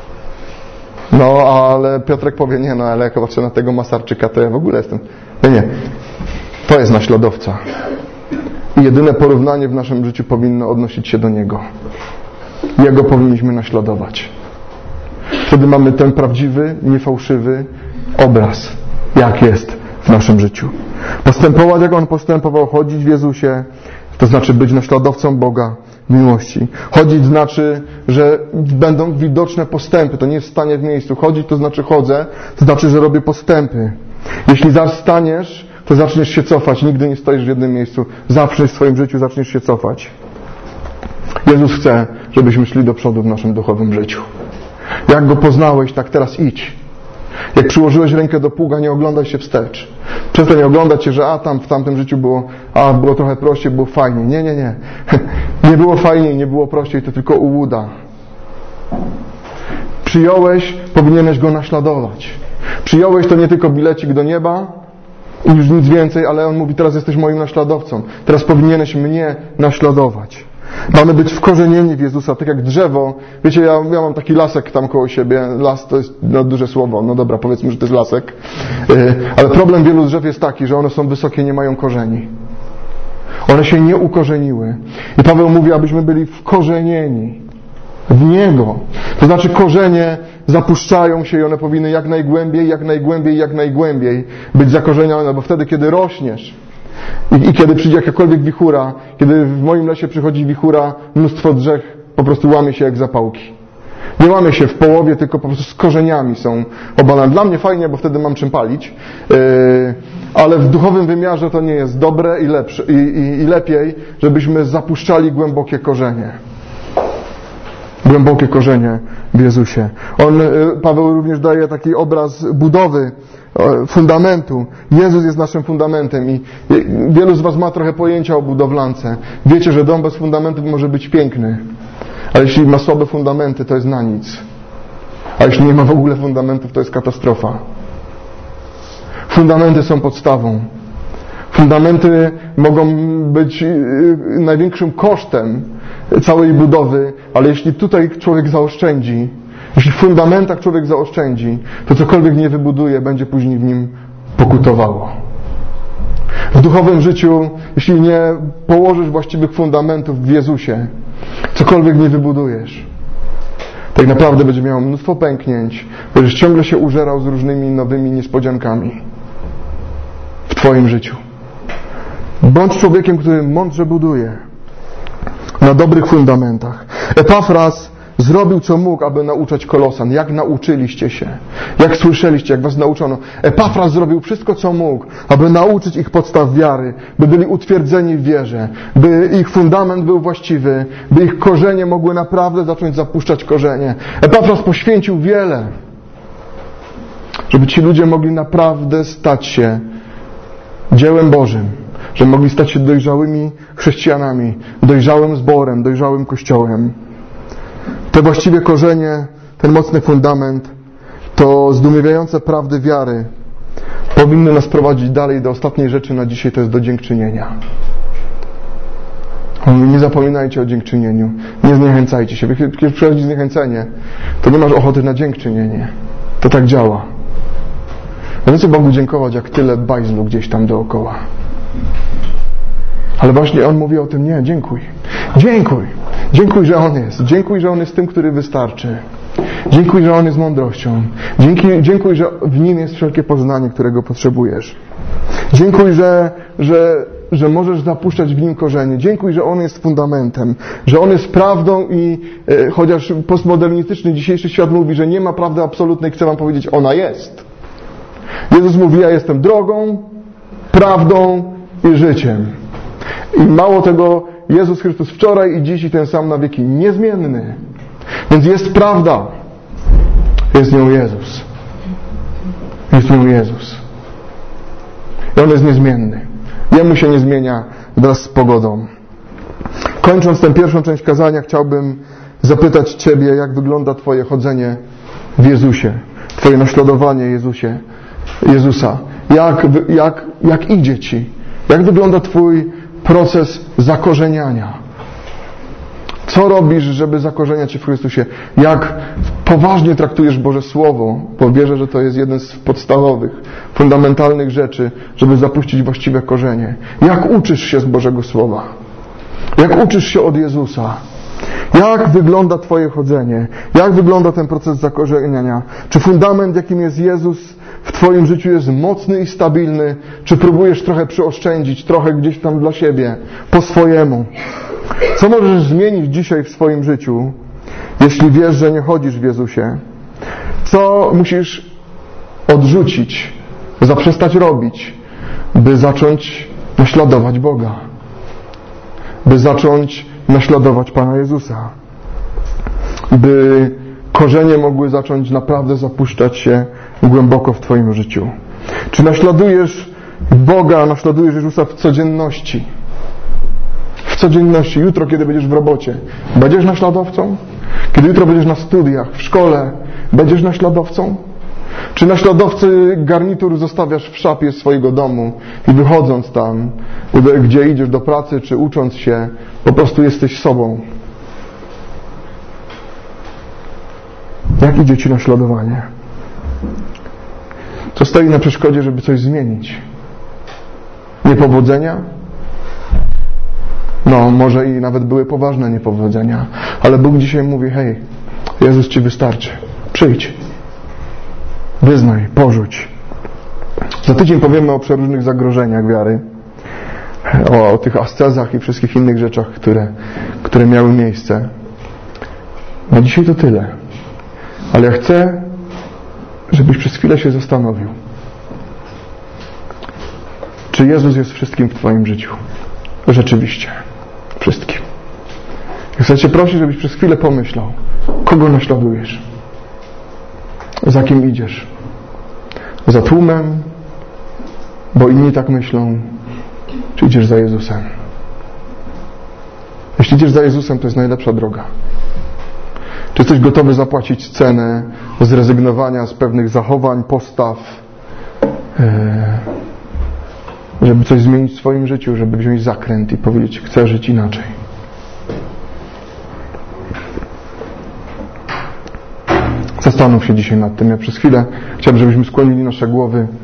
No, ale Piotrek powie, nie, no, ale jak patrzę na tego Masarczyka, to ja w ogóle jestem... Nie. To jest naśladowca. I jedyne porównanie w naszym życiu powinno odnosić się do Niego. Jego powinniśmy naśladować. Wtedy mamy ten prawdziwy, niefałszywy obraz, jak jest w naszym życiu. Postępować, jak On postępował, chodzić w Jezusie, to znaczy być naśladowcą Boga w miłości. Chodzić znaczy, że będą widoczne postępy, to nie jest stanie w miejscu. Chodzić to znaczy chodzę, to znaczy, że robię postępy. Jeśli staniesz, to zaczniesz się cofać. Nigdy nie stoisz w jednym miejscu. Zawsze w swoim życiu zaczniesz się cofać. Jezus chce, żebyśmy szli do przodu w naszym duchowym życiu. Jak Go poznałeś, tak teraz idź. Jak przyłożyłeś rękę do pługa, nie oglądaj się wstecz. Przestań oglądać się, że w tamtym życiu było trochę prościej, było fajniej. Nie. Nie było fajniej, nie było prościej, to tylko ułuda. Przyjąłeś, powinieneś Go naśladować. Przyjąłeś to nie tylko bilecik do nieba i już nic więcej, ale On mówi, teraz jesteś moim naśladowcą. Teraz powinieneś mnie naśladować. Mamy być wkorzenieni w Jezusa, tak jak drzewo. Wiecie, ja mam taki lasek tam koło siebie. Las to jest duże słowo. No dobra, powiedzmy, że to jest lasek. Ale problem wielu drzew jest taki, że one są wysokie, nie mają korzeni. One się nie ukorzeniły. I Paweł mówi, abyśmy byli wkorzenieni w Niego. To znaczy korzenie zapuszczają się i one powinny jak najgłębiej być zakorzenione, bo wtedy, kiedy rośniesz i kiedy przyjdzie jakakolwiek wichura, kiedy w moim lesie przychodzi wichura, mnóstwo drzew po prostu łamie się jak zapałki. Nie łamie się w połowie, tylko po prostu z korzeniami są obalane. Dla mnie fajnie, bo wtedy mam czym palić, ale w duchowym wymiarze to nie jest dobre i lepsze i lepiej, żebyśmy zapuszczali głębokie korzenie. Głębokie korzenie w Jezusie. Paweł również daje taki obraz budowy, fundamentu. Jezus jest naszym fundamentem i wielu z was ma trochę pojęcia o budowlance. Wiecie, że dom bez fundamentów może być piękny, ale jeśli ma słabe fundamenty, to jest na nic. A jeśli nie ma w ogóle fundamentów, to jest katastrofa. Fundamenty są podstawą. Fundamenty mogą być największym kosztem całej budowy, ale jeśli tutaj człowiek zaoszczędzi, jeśli w fundamentach człowiek zaoszczędzi, to cokolwiek nie wybuduje, będzie później w nim pokutowało. W duchowym życiu, jeśli nie położysz właściwych fundamentów w Jezusie, cokolwiek nie wybudujesz, tak naprawdę będzie miało mnóstwo pęknięć, będziesz ciągle się użerał z różnymi nowymi niespodziankami w twoim życiu. Bądź człowiekiem, który mądrze buduje na dobrych fundamentach. Epafras zrobił co mógł, aby nauczać Kolosan. Jak nauczyliście się? Jak słyszeliście? Jak was nauczono? Epafras zrobił wszystko co mógł, aby nauczyć ich podstaw wiary, by byli utwierdzeni w wierze, by ich fundament był właściwy, by ich korzenie mogły naprawdę zacząć zapuszczać korzenie. Epafras poświęcił wiele, żeby ci ludzie mogli naprawdę stać się dziełem Bożym, że mogli stać się dojrzałymi chrześcijanami, dojrzałym zborem, dojrzałym kościołem. Te właściwe korzenie, ten mocny fundament, to zdumiewające prawdy wiary powinny nas prowadzić dalej do ostatniej rzeczy na dzisiaj, to jest do dziękczynienia. Nie zapominajcie o dziękczynieniu, nie zniechęcajcie się. Kiedy przychodzi zniechęcenie, to nie masz ochoty na dziękczynienie. To tak działa. No co Bogu dziękować, jak tyle bajzlu gdzieś tam dookoła. Ale właśnie On mówi o tym, nie, dziękuj. Dziękuj. Dziękuj, że On jest. Dziękuj, że On jest tym, który wystarczy. Dziękuj, że On jest mądrością. Dziękuj, że w Nim jest wszelkie poznanie, którego potrzebujesz. Dziękuj, że możesz zapuszczać w Nim korzenie. Dziękuj, że On jest fundamentem. Że On jest prawdą i chociaż postmodernistyczny dzisiejszy świat mówi, że nie ma prawdy absolutnej, chcę wam powiedzieć, ona jest. Jezus mówi, ja jestem drogą, prawdą i życiem. I mało tego, Jezus Chrystus wczoraj i dziś i ten sam na wieki, niezmienny. Więc jest prawda. Jest nią Jezus. Jest nią Jezus. I On jest niezmienny. Jemu się nie zmienia wraz z pogodą. Kończąc tę pierwszą część kazania, chciałbym zapytać Ciebie, jak wygląda Twoje chodzenie w Jezusie. Twoje naśladowanie Jezusa. Jak idzie Ci? Jak wygląda Twój proces zakorzeniania? Co robisz, żeby zakorzeniać się w Chrystusie? Jak poważnie traktujesz Boże Słowo? Bo wierzę, że to jest jeden z podstawowych, fundamentalnych rzeczy, żeby zapuścić właściwe korzenie. Jak uczysz się z Bożego Słowa? Jak uczysz się od Jezusa? Jak wygląda Twoje chodzenie? Jak wygląda ten proces zakorzeniania? Czy fundament, jakim jest Jezus, w Twoim życiu jest mocny i stabilny? Czy próbujesz trochę przyoszczędzić, trochę gdzieś tam dla siebie, po swojemu? Co możesz zmienić dzisiaj w swoim życiu, jeśli wiesz, że nie chodzisz w Jezusie? Co musisz odrzucić, zaprzestać robić, by zacząć naśladować Boga, by zacząć naśladować Pana Jezusa, by korzenie mogły zacząć naprawdę zapuszczać się głęboko w Twoim życiu. Czy naśladujesz Boga, naśladujesz Jezusa w codzienności? W codzienności. Jutro, kiedy będziesz w robocie, będziesz naśladowcą? Kiedy jutro będziesz na studiach, w szkole, będziesz naśladowcą? Czy naśladowcy garnitur zostawiasz w szafie swojego domu i wychodząc tam, gdzie idziesz do pracy, czy ucząc się, po prostu jesteś sobą? Jak idzie Ci naśladowanie? Co stoi na przeszkodzie, żeby coś zmienić? Niepowodzenia? No, może i nawet były poważne niepowodzenia, ale Bóg dzisiaj mówi: hej, Jezus Ci wystarczy. Przyjdź. Wyznaj, porzuć. Za tydzień powiemy o przeróżnych zagrożeniach wiary, o tych ascezach i wszystkich innych rzeczach, które miały miejsce. Na dzisiaj to tyle. Ale ja chcę, żebyś przez chwilę się zastanowił, czy Jezus jest wszystkim w Twoim życiu. Rzeczywiście. Wszystkim. Chcę Cię prosić, żebyś przez chwilę pomyślał, kogo naśladujesz? Za kim idziesz? Za tłumem? Bo inni tak myślą? Czy idziesz za Jezusem? Jeśli idziesz za Jezusem, to jest najlepsza droga. Czy jesteś gotowy zapłacić cenę zrezygnowania z pewnych zachowań, postaw, żeby coś zmienić w swoim życiu, żeby wziąć zakręt i powiedzieć: chcę żyć inaczej? Zastanów się dzisiaj nad tym. Ja przez chwilę chciałbym, żebyśmy skłonili nasze głowy